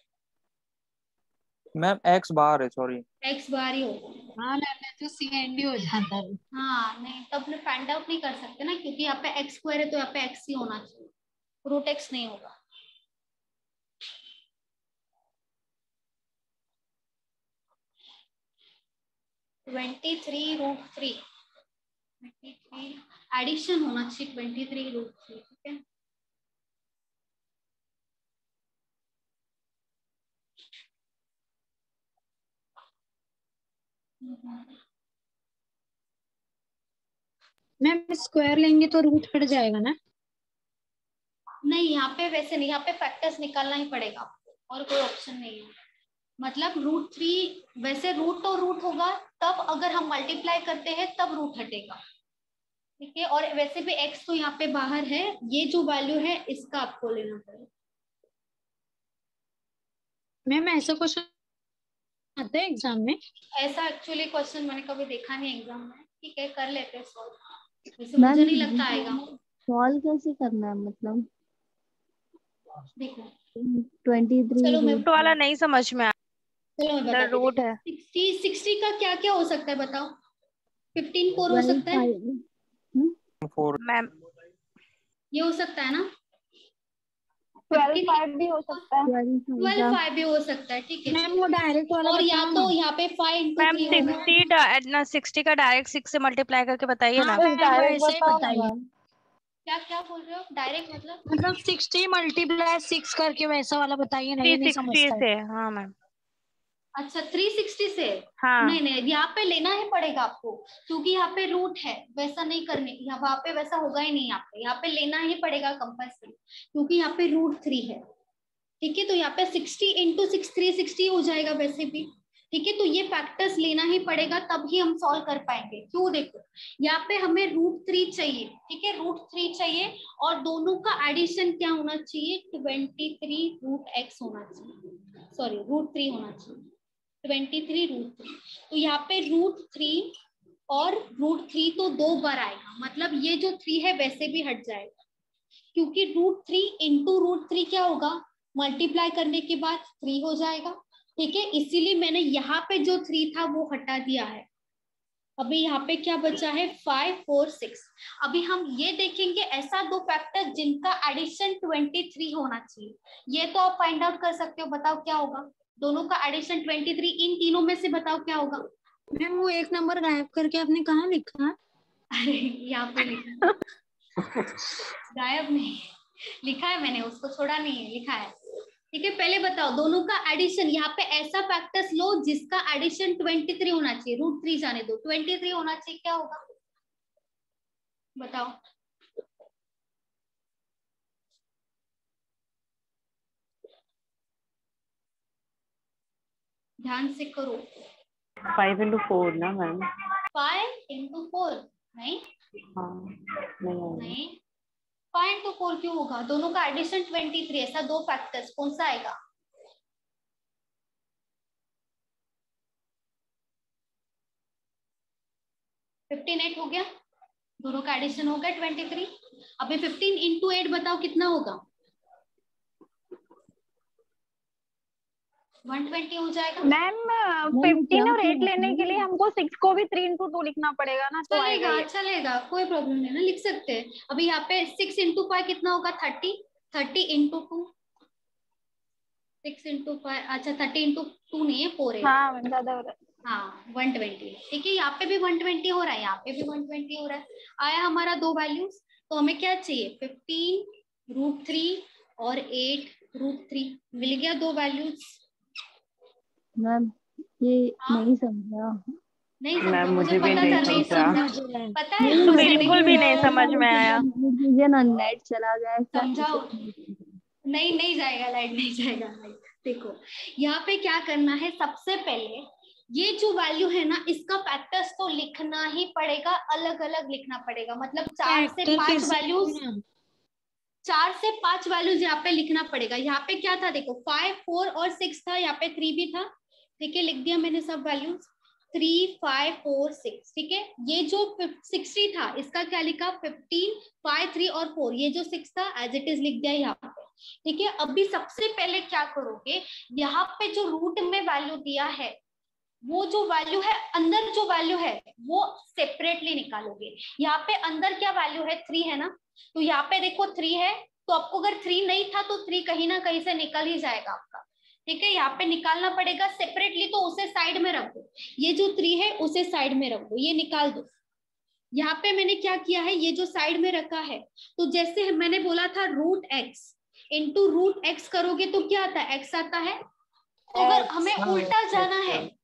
मैम x बाहर है, सॉरी x बाहर ही होगा। हाँ मैम, मैं तो सी एंड डी हो जाता है। हाँ नहीं, तब अपने फाइंड आउट नहीं कर सकते ना, क्योंकि यहाँ पे x² है तो यहाँ पे x ही होना चाहिए, रूट x नहीं होगा। (23√3) एडिशन होना चाहिए 23√3, ठीक है। मैम स्क्वायर लेंगे तो रूट हट जाएगा ना? नहीं, यहाँ पे वैसे नहीं, यहाँ पे फैक्टर्स निकालना ही पड़ेगा आपको, और कोई ऑप्शन नहीं है। मतलब √3 वैसे रूट तो रूट होगा, तब अगर हम मल्टीप्लाई करते हैं तब रूट हटेगा, ठीक है। और वैसे भी x तो यहाँ पे बाहर है, ये जो वैल्यू है इसका आपको लेना पड़ेगा। मैम ऐसा क्वेश्चन आता है एग्जाम में? ऐसा एक्चुअली क्वेश्चन मैंने कभी देखा नहीं एग्जाम में, ठीक है, कर लेते हैं सॉल्व। वैसे मुझे नहीं लगता आएगा। सॉल्व कैसे करना है मतलब? देखो 23 चलो मैं रूट वाला नहीं समझ में आया। चलो मैं बता रूट देती है 60 का क्या क्या हो सकता है बताओ। 15 4 हो सकता है, 4 मैम। ये हो सकता है ना। 12 5 भी हो सकता है। 12 5 भी हो सकता है, ठीक है। मैम वो डायरेक्ट वाला और या बताओ तो ना। यहाँ पे 5 मैम × 3 होगा। 60 का डायरेक्ट 6 से मल्टीप्लाई करके बताइए ना। हाँ मैम डायरेक्ट वैसे ही बताओ ना बताइए। मैम। क्या क्या बोल रहे हो डायरेक्ट मतलब? मतलब 60 × 6 करके वैसा वाला बताइए ना, ये नहीं 360 समझता से। हाँ मैम। अच्छा 360 से? हाँ नहीं नहीं, यहाँ पे लेना ही पड़ेगा आपको, क्योंकि यहाँ पे रूट है, वैसा नहीं करने, यहाँ पे वैसा होगा ही नहीं। यहाँ पे लेना ही पड़ेगा कंपल्सरी, क्योंकि यहाँ पे √3 है, ठीक है। तो यहाँ पे 60 × 6 360 हो जाएगा वैसे भी, ठीक है। तो ये फैक्टर्स लेना ही पड़ेगा, तब ही हम सॉल्व कर पाएंगे। क्यों? देखो यहाँ पे हमें √3 चाहिए, ठीक है, √3 चाहिए, और दोनों का एडिशन क्या होना चाहिए? 23√x होना चाहिए, सॉरी √3 होना चाहिए, 23√3। तो यहाँ पे √3 और √3 तो 2 बार आएगा, मतलब ये जो 3 है वैसे भी हट जाएगा, क्योंकि √3 × √3 क्या होगा? मल्टीप्लाई करने के बाद 3 हो जाएगा, ठीक है। इसीलिए मैंने यहाँ पे जो 3 था वो हटा दिया है। अभी यहाँ पे क्या बचा है? 5 4 6। अभी हम ये देखेंगे ऐसा दो फैक्टर जिनका एडिशन 23 होना चाहिए। ये तो आप फाइंड आउट कर सकते हो, बताओ क्या होगा? दोनों का एडिशन 23, इन तीनों में से बताओ क्या होगा? मैम वो एक नंबर गायब करके आपने कहाँ लिखा? अरे यहाँ पे लिखा गायब नहीं लिखा है मैंने, उसको छोड़ा नहीं है, लिखा है, ठीक है। पहले बताओ दोनों का एडिशन, यहाँ पे ऐसा फैक्टर्स लो जिसका एडिशन 23 होना चाहिए, √3 जाने दो, 23 होना चाहिए, क्या होगा बताओ? ध्यान से करो। 5 × 4 ना मैम? 5 × 4 नहीं, हाँ नहीं 5 × 4 क्यों होगा? दोनों का एडिशन 23, ऐसा दो फैक्टर्स कौन सा आएगा? $15 हो गया, दोनों का एडिशन हो गया 23। अभी 15 × 8 बताओ कितना होगा? 120 हो जाएगा। मैम 15 और 8 लेने के लिए हमको 6 को भी 3 × 2 लिखना पड़ेगा ना, तो आएगा चलेगा ये। चलेगा, कोई प्रॉब्लम नहीं ना, लिख सकते हैं। अभी यहाँ पे 6 × 5 कितना होगा? 30 30 × 2 6 × 5, अच्छा 30 × 2 नहीं है, 4 है। हाँ मैम ज्यादा हो रहा है। हाँ 120, ठीक है। यहाँ पे भी 120 हो रहा है, यहाँ पे भी 120 हो रहा है। आया हमारा दो वैल्यूज, तो हमें क्या चाहिए? 15 √3 और 8 √3 मिल गया, दो वैल्यूज। मैम ये नहीं समझा। नहीं समझा? मैम मुझे मुझे भी पता था नहीं नहीं समझा। समझा, पता है मुझे बिल्कुल भी नहीं समझ में आया। मुझे ना नेट चला गया ऐसा। समझाओ। नहीं नहीं जाएगा लाइट, नहीं जाएगा लाइट। देखो यहाँ पे क्या करना है, सबसे पहले ये जो वैल्यू है ना, इसका फैक्टर्स तो लिखना ही पड़ेगा, अलग अलग लिखना पड़ेगा। मतलब 4 से 5 वैल्यूज, 4 से 5 वैल्यूज यहाँ पे लिखना पड़ेगा। यहाँ पे क्या था देखो, 5 4 और 6 था, यहाँ पे 3 भी था, ठीक है, लिख दिया मैंने सब वैल्यूज। 3 5 4 6, ठीक है। ये जो 60 था इसका क्या लिखा? 15 5 3 और 4, ये जो 6 था एज इट इज लिख दिया यहाँ पे, ठीक है। अभी सबसे पहले क्या करोगे, यहाँ पे जो रूट में वैल्यू दिया है, वो जो वैल्यू है, अंदर जो वैल्यू है वो सेपरेटली निकालोगे। यहाँ पे अंदर क्या वैल्यू है? 3 है ना, तो यहाँ पे देखो 3 है, तो आपको अगर 3 नहीं था तो 3 कहीं ना कहीं से निकल ही जाएगा आपका, ठीक है। यहाँ पे निकालना पड़ेगा सेपरेटली, तो उसे साइड में रख दो। ये जो 3 है उसे साइड में रख दो, ये निकाल दो। यहाँ पे मैंने क्या किया है, ये जो साइड में रखा है, तो जैसे मैंने बोला था √x × √x करोगे तो क्या आता है? x आता है। अगर हमें उल्टा जाना है,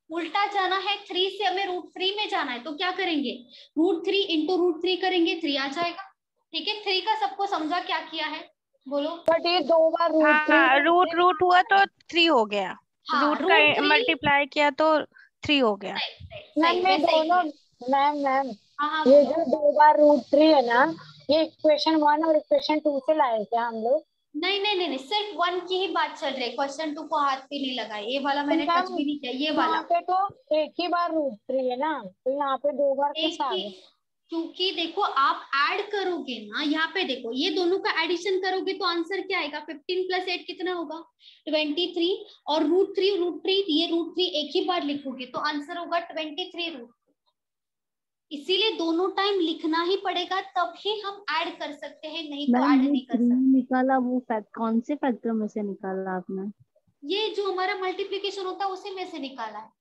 उल्टा जाना है, 3 से हमें √3 में जाना है, तो क्या करेंगे, √3 इंटू √3 करेंगे, 3 आ जाएगा। ठीक है, 3 का सबको समझा क्या किया है, बोलो। बट ये 2 बार हाँ, रूट हुआ तो 3 हो गया, हाँ, रूट का √3 मल्टीप्लाई किया तो 3 हो गया। मैम ये दोनों, मैम हाँ, ये जो 2 बार √3 है ना, ये इक्वेशन 1 और इक्वेशन 2 से लाए क्या हम लोग? नहीं, सिर्फ 1 की ही बात चल रही है, क्वेश्चन 2 को हाथ भी नहीं लगाए, ये वाला मैंने टच भी नहीं किया, ये वाला। यहाँ पे तो एक ही बार √3 है ना, तो यहाँ पे 2 बार एक कैसे आ ही, गए? क्योंकि देखो आप ऐड करोगे ना, यहाँ पे देखो ये दोनों का एडिशन करोगे तो आंसर क्या आएगा, 15 + 8 कितना होगा, 23, और √3 ये √3 एक ही बार लिखोगे तो आंसर होगा 23 √3। इसीलिए दोनों टाइम लिखना ही पड़ेगा, तब ही हम ऐड कर सकते हैं, नहीं तो ऐड नहीं कर सकते। निकाला वो कौन से फैक्टर में से निकाला आपने? ये जो हमारा मल्टीप्लिकेशन होता है उसी में से निकाला है।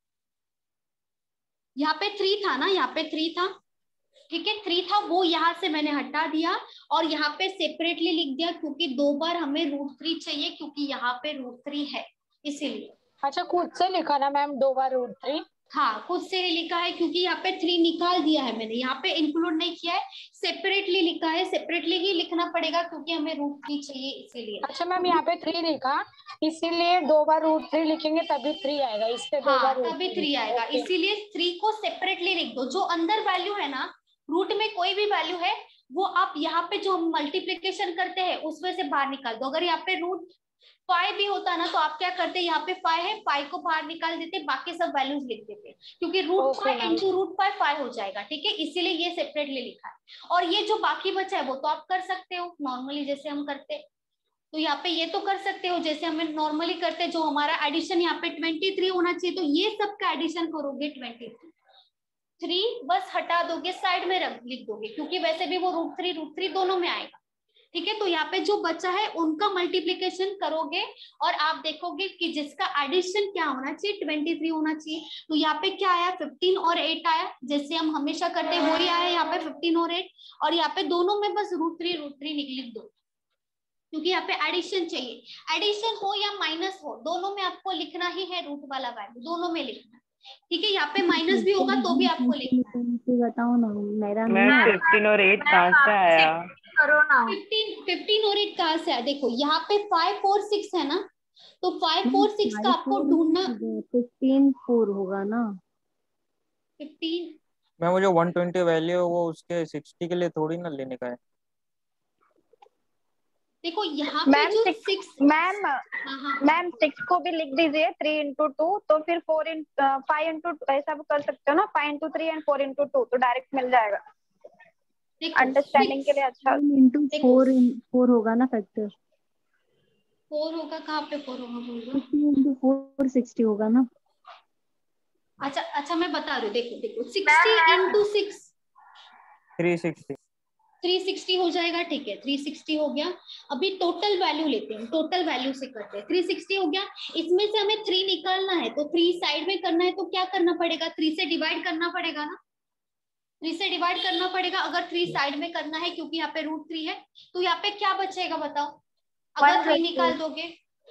यहाँ पे 3 था ना, यहाँ पे 3 था, ठीक है, 3 था, वो यहाँ से मैंने हटा दिया और यहाँ पे सेपरेटली लिख दिया, क्योंकि 2 बार हमें √3 चाहिए, क्योंकि यहाँ पे √3 है इसीलिए। अच्छा, खुद से लिखा ना मैम 2 बार √3? हाँ, खुद से लिखा है, क्योंकि यहाँ पे 3 निकाल दिया है मैंने, यहाँ पे इंक्लूड नहीं किया है, सेपरेटली लिखा है, सेपरेटली ही लिखना पड़ेगा क्योंकि हमें √3 चाहिए इसीलिए। अच्छा मैम, यहाँ पे 3 लिखा, इसीलिए 2 बार √3 लिखेंगे तभी 3 आएगा, इससे 2 बार तभी 3 आएगा, इसीलिए 3 को सेपरेटली लिख दो। जो अंदर वैल्यू है ना, रूट में कोई भी वैल्यू है, वो आप यहाँ पे जो हम मल्टीप्लिकेशन करते हैं उसमें से बाहर निकाल दो। अगर यहाँ पे √5 भी होता ना, तो आप क्या करते, यहाँ पे 5 है, 5 को बाहर निकाल देते, बाकी सब वैल्यूज लिख देते, क्योंकि √5 इंटू √5 5 हो जाएगा। ठीक है, इसीलिए ये सेपरेटली लिखा है। और ये जो बाकी बचा है वो तो आप कर सकते हो नॉर्मली जैसे हम करते हैं, तो यहाँ पे ये तो कर सकते हो जैसे हमें नॉर्मली करते हैं। जो हमारा एडिशन यहाँ पे 23 होना चाहिए, तो ये सब का एडिशन करोगे 23, बस हटा दोगे, साइड में लिख दोगे, क्योंकि वैसे भी वो √3 दोनों में आएगा। ठीक है, तो यहाँ पे जो बचा है उनका मल्टीप्लिकेशन करोगे और आप देखोगे कि जिसका एडिशन क्या होना चाहिए, 23 होना चाहिए। तो यहाँ पे क्या आया, 15 और 8 आया, जैसे हम हमेशा करते हैं वही आया यहाँ पे 15 और 8, और यहाँ पे दोनों में बस √3 लिख दो, क्योंकि यहाँ पे एडिशन चाहिए। एडिशन हो या माइनस हो, दोनों में आपको लिखना ही है, रूट वाला वैल्यू दोनों में लिखना। ठीक है, यहाँ पे माइनस भी होगा तो भी आपको लिखना है। बताओ ना, मेरा मैम 15 और 8 कहाँ से आया? करो ना। 15 और 8 कहाँ से आया, देखो यहाँ पे 5 4 6 है ना, तो 5 4 6 का आपको ढूंढना, 15 4 होगा ना, 15। मैं वो जो 120 वैल्यू है वो उसके 60 के लिए थोड़ी ना लेने का है। देखो यहाँ पे जो 6 मैम 6 को भी लिख दीजिए 3 into 2, तो फिर 5 into ऐसा भी कर सकते हो ना, 5 into 3 and 4 into 2, तो डायरेक्ट मिल जाएगा। अंडरस्टैंडिंग के लिए अच्छा। 4 होगा ना फैक्टर, 4 होगा, कहाँ पे 4 होगा बोल रहा? 50 into 4 60 होगा ना। अच्छा मैं बता रही हूँ, देखो 60 into 6 360 हो जाएगा। ठीक है, 360 हो गया। अभी टोटल वैल्यू लेते हैं, टोटल वैल्यू से करते हैं। 360 हो गया, इसमें से हमें 3 निकालना है, तो 3 साइड में करना है, तो क्या करना पड़ेगा, 3 से डिवाइड करना पड़ेगा ना, 3 से डिवाइड करना पड़ेगा। अगर 3 साइड में करना है, क्योंकि यहाँ पे √3 है, तो यहाँ पे क्या बचेगा बताओ, अगर 3 निकाल दोगे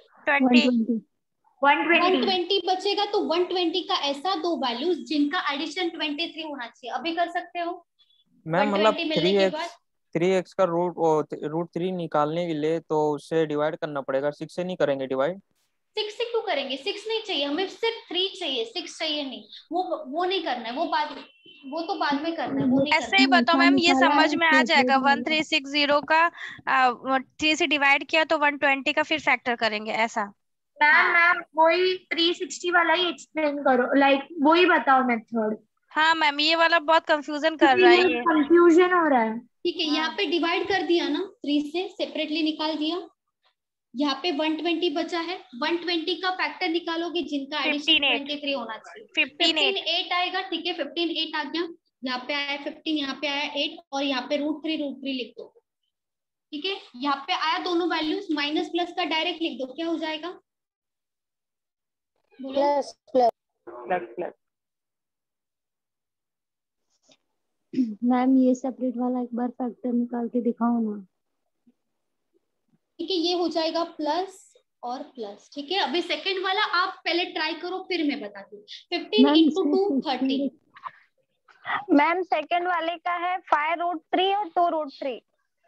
120 बचेगा। तो 120 का ऐसा दो वैल्यूज जिनका एडिशन 23 होना चाहिए, अभी कर सकते हो। मैम मतलब 3x का √3 निकालने के लिए तो उससे डिवाइड करना पड़ेगा, 6 से नहीं करेंगे डिवाइड। 6 से क्यों करेंगे, 6 नहीं चाहिए हमें, सिर्फ 3 चाहिए, 6 चाहिए नहीं। वो नहीं करना है, वो तो बाद में करना है, वो नहीं ऐसे ही बताओ मैम, ये समझ में आ जाएगा। 1360 का 3 से डिवाइड किया तो 120 का फिर फैक्टर करेंगे, ऐसा। मैम वही 360 वाला ही एक्सप्लेन करो, लाइक वही बताओ मेथड। हाँ मैम, ये वाला बहुत कंफ्यूजन कर रहा है, ये कंफ्यूजन हो रहा है। ठीक है, यहाँ पे डिवाइड कर दिया ना, 3 से सेपरेटली निकाल दिया। यहाँ पे 120 बचा है, 120 का फैक्टर निकालोगे जिनका एडिशन 23 होना चाहिए, 15 8 आएगा। ठीक है, 15 8 आ गया, यहाँ पे आया 15, यहाँ पे आया 8, और यहाँ पे √3 लिख दो। ठीक है, यहाँ पे आया दोनों वैल्यूज, माइनस प्लस का डायरेक्ट लिख दो, क्या हो जाएगा बोलो? प्लस। मैम ये सेपरेट वाला एक बार फैक्टर निकाल के दिखाओ ना। ठीक है, ये हो जाएगा प्लस और प्लस। ठीक है, अभी सेकंड वाला आप पहले ट्राई करो, फिर मैं बताती हूँ। 15 इंटू 2 30। मैम सेकंड वाले का है 5√3 और 2√3।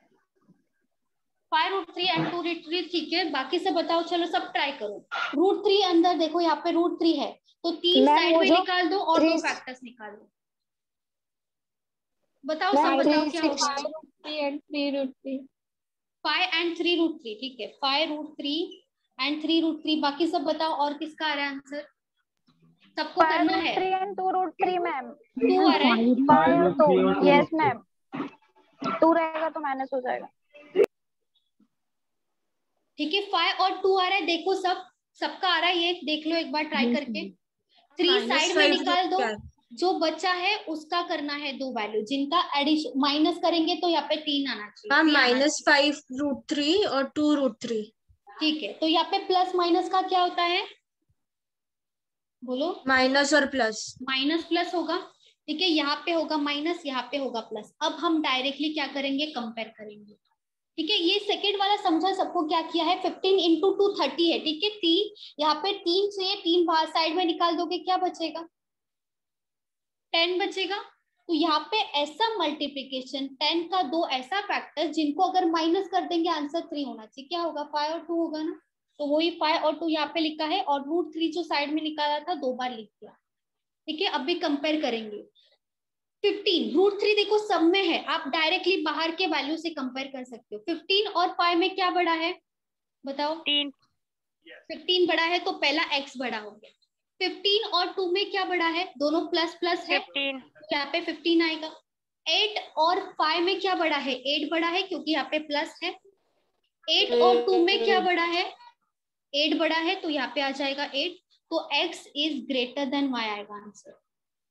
5√3 एंड 2√3। ठीक है, बाकी सब बताओ, चलो सब ट्राई करो। √3 अंदर देखो, यहाँ पे √3 है, तो 3 साइड में निकाल दो और 2 फैक्टर्स निकाल दो। बताओ सब बताओ क्या होगा। 5√3 and 3√3। 5 and 3√3। ठीक है, 5√3 and 3√3। बाकी सब बताओ और किसका आ रहा है आंसर, सबको करना है। 5√3 and 2√3 मैम। 2 आ रहा है। 5 और 2 यस मैम। 2 रहेगा तो माइनस हो जाएगा। ठीक है, 5 और 2 आ रहा है, देखो सबका आ रहा है, ये देख लो एक बार ट्राई करके। 3 साइड में निकाल दो, जो बचा है उसका करना है 2 वैल्यू, जिनका एडिशन माइनस करेंगे तो यहाँ पे 3 आना चाहिए। -5√3 और 2√3। ठीक है, तो यहाँ पे प्लस माइनस का क्या होता है, बोलो। माइनस और प्लस। माइनस प्लस होगा। ठीक है, यहाँ पे होगा माइनस, यहाँ पे होगा प्लस। अब हम डायरेक्टली क्या करेंगे, कंपेयर करेंगे। ठीक है, ये सेकेंड वाला समझा सबको क्या किया है। 15 इंटू 2 30 है। ठीक है, 3 यहाँ पे 3 से 3 बाहर साइड में निकाल दोगे, क्या बचेगा, 10 बचेगा। तो यहाँ पे ऐसा मल्टीप्लीकेशन 10 का 2 ऐसा फैक्टर जिनको अगर माइनस कर देंगे आंसर 3 होना चाहिए। क्या होगा, 5 और 2 होगा ना, तो वही 5 और 2 यहाँ पे लिखा है, और √3 जो साइड में निकाला था 2 बार लिख दिया। ठीक है, अब भी कंपेयर करेंगे। 15 √3 देखो सब में है, आप डायरेक्टली बाहर के वैल्यू से कंपेयर कर सकते हो। 15 और 5 में क्या बड़ा है, बताओ। 15 बड़ा है तो पहला x बड़ा हो गया। 15 और 2 में क्या बड़ा है, दोनों प्लस प्लस है, 15। यहाँ पे 15 आएगा। 8 और 5 में क्या बड़ा है, 8 बड़ा है क्योंकि यहाँ पे प्लस है। 8 और 2 में क्या बड़ा है, 8 बड़ा है, तो यहाँ पे आ जाएगा 8। तो x is greater than y आएगा आंसर।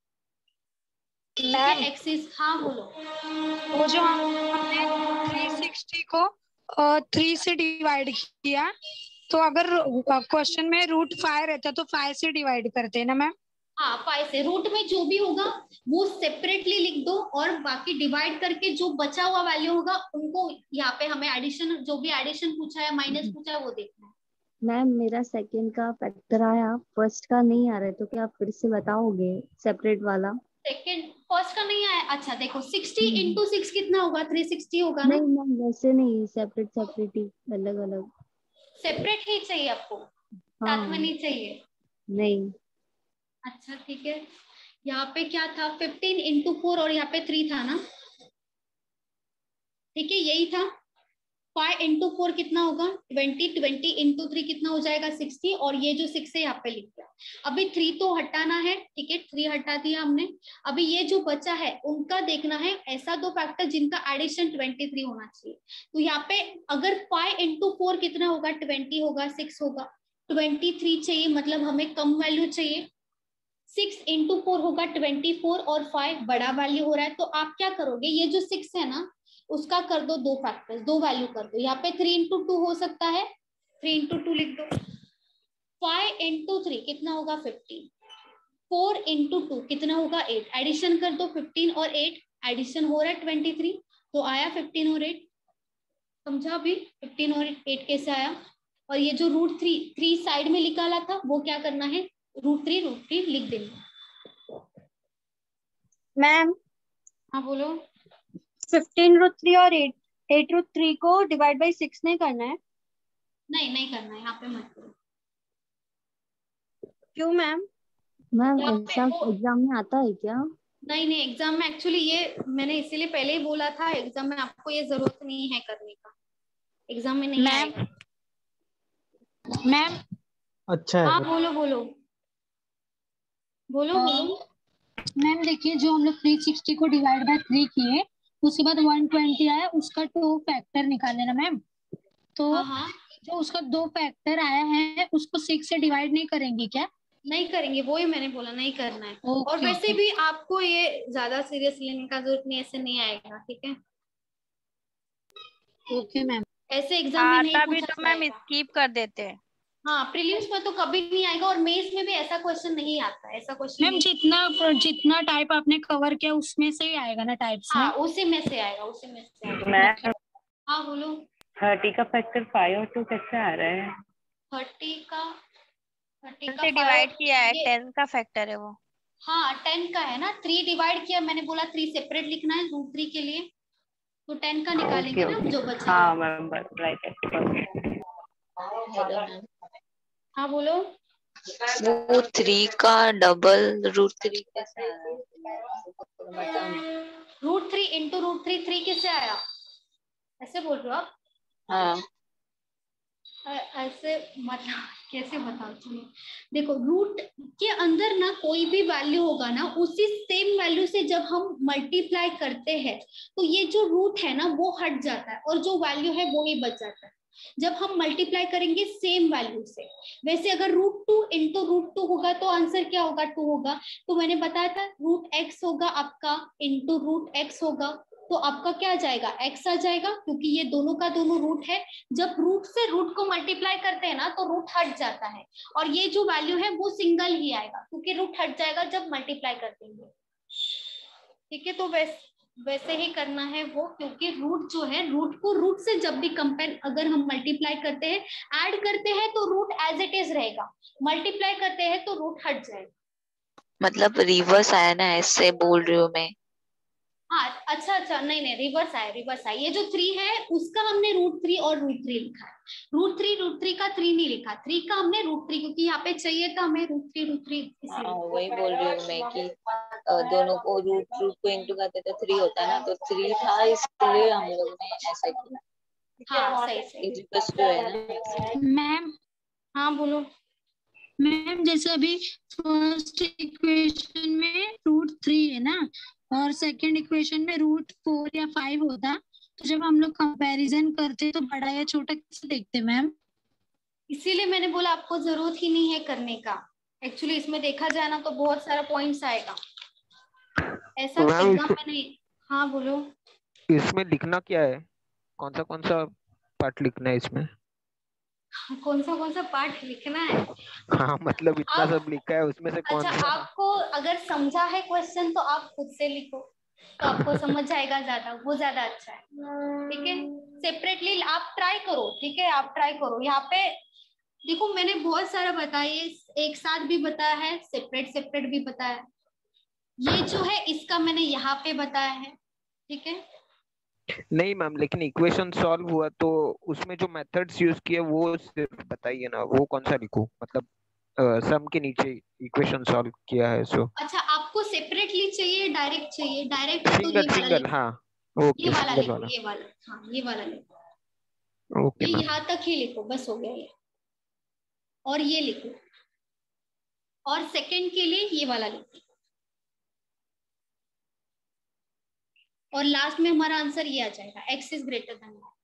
x इज, हाँ बोलो। वो जो हमने 360 को 3 से डिवाइड किया, तो अगर क्वेश्चन में √5 रहता तो 5 से डिवाइड करते हैं ना मैम। हाँ, 5 से। रूट में जो भी होगा वो सेपरेटली लिख दो, और बाकी डिवाइड करके जो बचा हुआ वैल्यू होगा उनको यहाँ पे हमें एडिशन, जो भी एडिशन पूछा है माइनस पूछा है वो देखना है। मैम मेरा सेकंड का फैक्टर आया, फर्स्ट का नहीं आ रहा है, तो क्या आप फिर से बताओगे सेपरेट वाला। सेकंड, फर्स्ट का नहीं आया। अच्छा देखो, 60 इंटू 6 कितना होगा, 360 होगा ना। नहीं मैम वैसे नहीं, सेपरेट सेपरेट ही, अलग अलग। सेपरेट ही चाहिए आपको, साथ में नहीं चाहिए। नहीं। अच्छा ठीक है, यहाँ पे क्या था, 15 इंटू 4 और यहाँ पे 3 था ना। ठीक है, यही था। 5 इंटू 4 कितना होगा, 20। 20 इंटू 3 कितना हो जाएगा, 60। और ये जो 6 है यहाँ पे लिख दिया। अभी 3 तो हटाना है। ठीक है, 3 हटा दिया हमने। अभी ये जो बचा है उनका देखना है, ऐसा 2 फैक्टर जिनका एडिशन 23 होना चाहिए। तो यहाँ पे अगर 5 इंटू 4 कितना होगा, 20 होगा, 6 होगा, 23 चाहिए, मतलब हमें कम वैल्यू चाहिए। 6 इंटू 4 होगा 24, और 5 बड़ा वैल्यू हो रहा है। तो आप क्या करोगे, ये जो 6 है ना उसका कर दो 2 फैक्टर्स, 2 वैल्यू कर दो। यहाँ पे 3 इंटू 2 हो सकता है, 3 इंटू 2 लिख दो। 5 इंटू 3 कितना होगा, 15। 4 इंटू 2 कितना होगा, 8। एडिशन कर दो, 15 और 8 एडिशन हो रहा है 23, तो आया 15 और 8। समझा अभी 15 और 8 कैसे आया। और ये जो √3 साइड में निकाला था वो क्या करना है, √3 लिख देंगे। मैम हाँ बोलो। 15√3 और 8√3 को डिवाइड बाई 6 नहीं करना है। नहीं करना है, यहाँ पे मत करो। क्यों मैम? मैम एग्जाम में आता है क्या? नहीं एग्जाम में एक्चुअली ये मैंने इसीलिए पहले ही बोला था, एग्जाम में आपको ये जरूरत नहीं है करने का, एग्जाम में नहीं आएगा। मैम अच्छा है। हाँ बोलो। मैम देखिए, जो हम लोग 360 को डिवाइड बाय 3 किए, उसके बाद 120 आया, उसका 2 फैक्टर निकाल लेना मैम। तो जो उसका 2 फैक्टर आया है उसको 6 से डिवाइड नहीं करेंगे क्या? नहीं करेंगे, वो ही मैंने बोला नहीं करना है। और वैसे भी आपको ये ज्यादा सीरियस लेने का जरूरत नहीं, ऐसे नहीं आएगा। ठीक है, ओके मैम। ऐसे एग्जाम में नहीं पूछा तो मैम स्किप कर देते हैं। हाँ, प्रीलिम्स में तो कभी नहीं आएगा, और मेंस में भी ऐसा क्वेश्चन नहीं आता। ऐसा क्वेश्चन मैम जितना टाइप आपने कवर किया उसमें से ही आएगा ना टाइप्स में? हाँ उसी में से आएगा। मैम हाँ बोलो। 30 का फैक्टर 5 और 2 कैसे आ रहा है? 30 का 30 का से डिवाइड 5 किया है, ये 10 का फैक्टर है वो। हाँ 10 का है ना, 3 डिवाइड किया, मैंने बोला 3 सेपरेट लिखना है √3 के लिए, तो 10 का निकालेंगे ना जो बचा। हाँ मैम राइट। हेलो मैम, हाँ बोलो। वो 3 का डबल √3 कैसे आ रहा है? √3 इंटू √3, 3 किससे आया, ऐसे बोल रहे हो आप? हाँ ऐसे मतलब कैसे बताओ तुम्हें, देखो रूट के अंदर ना कोई भी वैल्यू होगा ना, उसी सेम वैल्यू से जब हम मल्टीप्लाई करते हैं तो ये जो रूट है ना वो हट जाता है और जो वैल्यू है वो ही बच जाता है जब हम मल्टीप्लाई करेंगे सेम वैल्यू से। वैसे अगर √2 इंटू √2 होगा तो आंसर क्या होगा, 2 होगा। तो मैंने बताया था √x होगा आपका इंटू √x होगा, तो आपका क्या आ जाएगा, x आ जाएगा, क्योंकि ये दोनों का दोनों रूट है। जब रूट से रूट को मल्टीप्लाई करते हैं ना तो रूट हट जाता है और ये जो वैल्यू है वो सिंगल ही आएगा क्योंकि रूट हट जाएगा जब मल्टीप्लाई करते हैं। ठीक है, तो वैसे ही करना है वो, क्योंकि रूट जो है रूट को रूट से जब भी कंपेयर अगर हम मल्टीप्लाई करते हैं ऐड करते हैं तो रूट एज इट इज रहेगा, मल्टीप्लाई करते हैं तो रूट हट जाएगा। मतलब रिवर्स आया ना, ऐसे बोल रही हूँ मैं। हाँ अच्छा नहीं रिवर्स आया। ये जो 3 है उसका हमने √3 और √3 लिखा है, √3 का 3 नहीं लिखा, 3 का हमने √3 क्योंकि यहाँ पे चाहिए था हमें √3 हाँ वही बोल रही हूँ मैं कि दोनों को रूट को इंटू करते तो 3 होता है ना, तो 3 था इसलिए हम लोग ने ऐसा किया। हाँ सही है ना मैम। हाँ बोलो मैम, जैसे अभी फर्स्ट इक्वेशन में √3 है ना और सेकंड इक्वेशन में √4 या 5 होता, तो जब हम लोग कंपैरिजन करते तो बड़ा या छोटा कैसे देखते मैम? इसीलिए मैंने बोला आपको जरूरत ही नहीं है करने का। एक्चुअली इसमें देखा जाए ना तो बहुत सारा पॉइंट्स आएगा ऐसा एग्जाम में नहीं। हाँ बोलो। इसमें लिखना क्या है, कौन सा पार्ट लिखना है इसमें? कौन सा पार्ट लिखना है? हाँ मतलब इतना सब लिखा है उसमें से कौन अच्छा सा? आपको अगर समझा है क्वेश्चन तो आप खुद से लिखो तो आपको समझ जाएगा ज्यादा, वो ज्यादा अच्छा है। ठीक है, सेपरेटली आप ट्राई करो। ठीक है, आप ट्राई करो। यहाँ पे देखो मैंने बहुत सारा बताया, एक साथ भी बताया है, सेपरेट भी बताया। ये जो है इसका मैंने यहाँ पे बताया है। ठीक है नहीं मैम, लेकिन इक्वेशन सॉल्व हुआ तो उसमें जो मेथड्स यूज किए वो सिर्फ बताइए ना, वो कौन सा लिखूं, मतलब सम के नीचे इक्वेशन सॉल्व किया है सो। अच्छा आपको सेपरेटली चाहिए, डायरेक्ट चाहिए? डायरेक्ट है तो ये वाला सिंगल लिखो। हाँ ओके, ये वाला सिंगल लिखो, वाला ये वाला, हाँ ये वाला लिखो। ओके ये मैम। यहाँ तक ही लिखो, बस हो गया ये। और ये लिखो, और सेकंड के लिए ये वाला लिखो, और लास्ट में हमारा आंसर ये आ जाएगा, x is greater than y।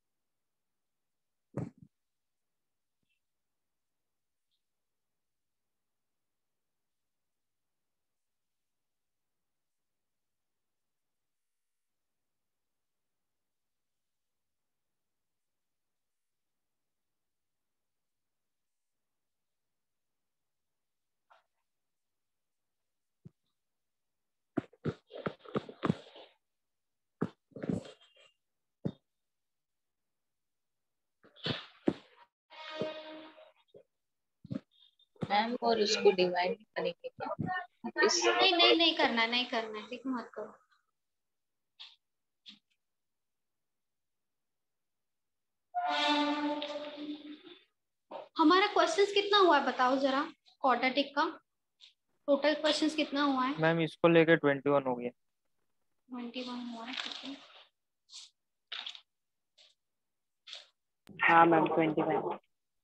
Ma'am और उसको डिवाइड करेंगे क्या? नहीं करना है, ठीक मत करो। हमारा क्वेश्चंस कितना हुआ है बताओ जरा, क्वाड्रेटिक का टोटल क्वेश्चंस कितना हुआ है? मैम इसको लेके 21 हो गया। 21 हुआ है। ठीक है हाँ मैम 21।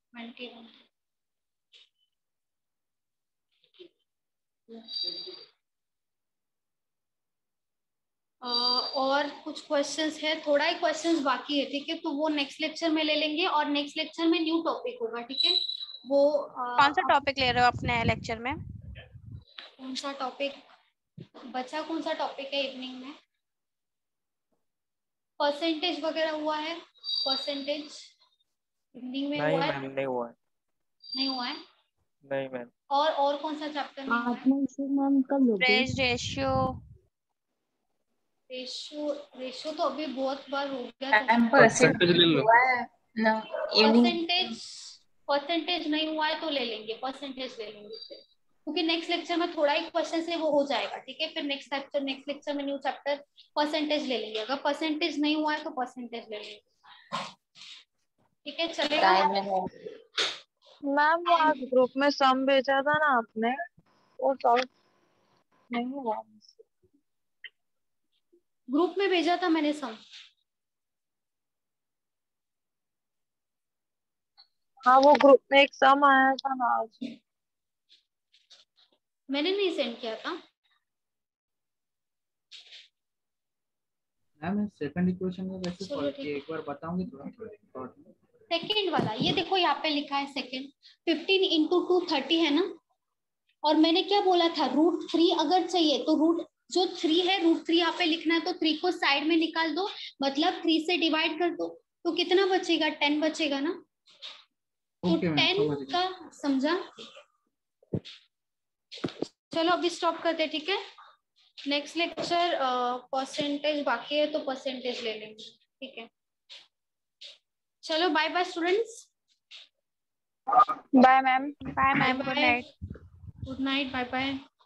और कुछ क्वेश्चंस है, थोड़ा ही क्वेश्चंस बाकी है। ठीक है, तो वो नेक्स्ट लेक्चर में ले लेंगे और नेक्स्ट लेक्चर में न्यू टॉपिक होगा। ठीक है, वो कौन सा टॉपिक ले रहे हो अपने लेक्चर में? कौन सा टॉपिक बचा, कौन सा टॉपिक है इवनिंग में? परसेंटेज वगैरह हुआ है? परसेंटेज इवनिंग में नहीं हुआ है? मैम नहीं हुआ है। नहीं हुआ है? नहीं मैम। और कौन सा चैप्टर में हुआ है? मैम कब लोगे? रेशियो तो अभी बहुत बार हो गया था। परसेंटेज ले लो। परसेंटेज परसेंटेज नहीं हुआ है तो ले लेंगे, परसेंटेज ले लेंगे फिर, क्योंकि नेक्स्ट लेक्चर में थोड़ा ही क्वेश्चन से वो हो जाएगा, ठीक है। फिर नेक्स्ट लेक्चर में न्यू चैप्टर परसेंटेज ले लेंगे, अगर परसेंटेज नहीं हुआ है तो परसेंटेज ले लेंगे, ठीक है, चलेगा। मैम वो आज ग्रुप में सम भेजा था ना आपने, वो सॉल्व नहीं हुआ। ग्रुप में भेजा था मैंने सम। हाँ वो ग्रुप में एक सम आया था ना आज। मैंने नहीं सेंड किया था। मैम सेकंड इक्वेशन का कैसे सॉल्व किया एक बार बताऊंगी थोड़ा। सेकंड वाला ये देखो यहाँ पे लिखा है सेकंड, 15 इंटू 2 30 है ना, और मैंने क्या बोला था, √3 अगर चाहिए तो जो 3 है √3 यहाँ पे लिखना है, तो 3 को साइड में निकाल दो, मतलब 3 से डिवाइड कर दो, तो कितना बचेगा, 10 बचेगा ना। तो 10 का समझा। चलो अभी स्टॉप करते, ठीक है। नेक्स्ट लेक्चर परसेंटेज बाकी है तो परसेंटेज ले लेंगे, ठीक है। चलो bye bye students. Bye ma'am. Bye ma'am, good night. Good night, bye bye.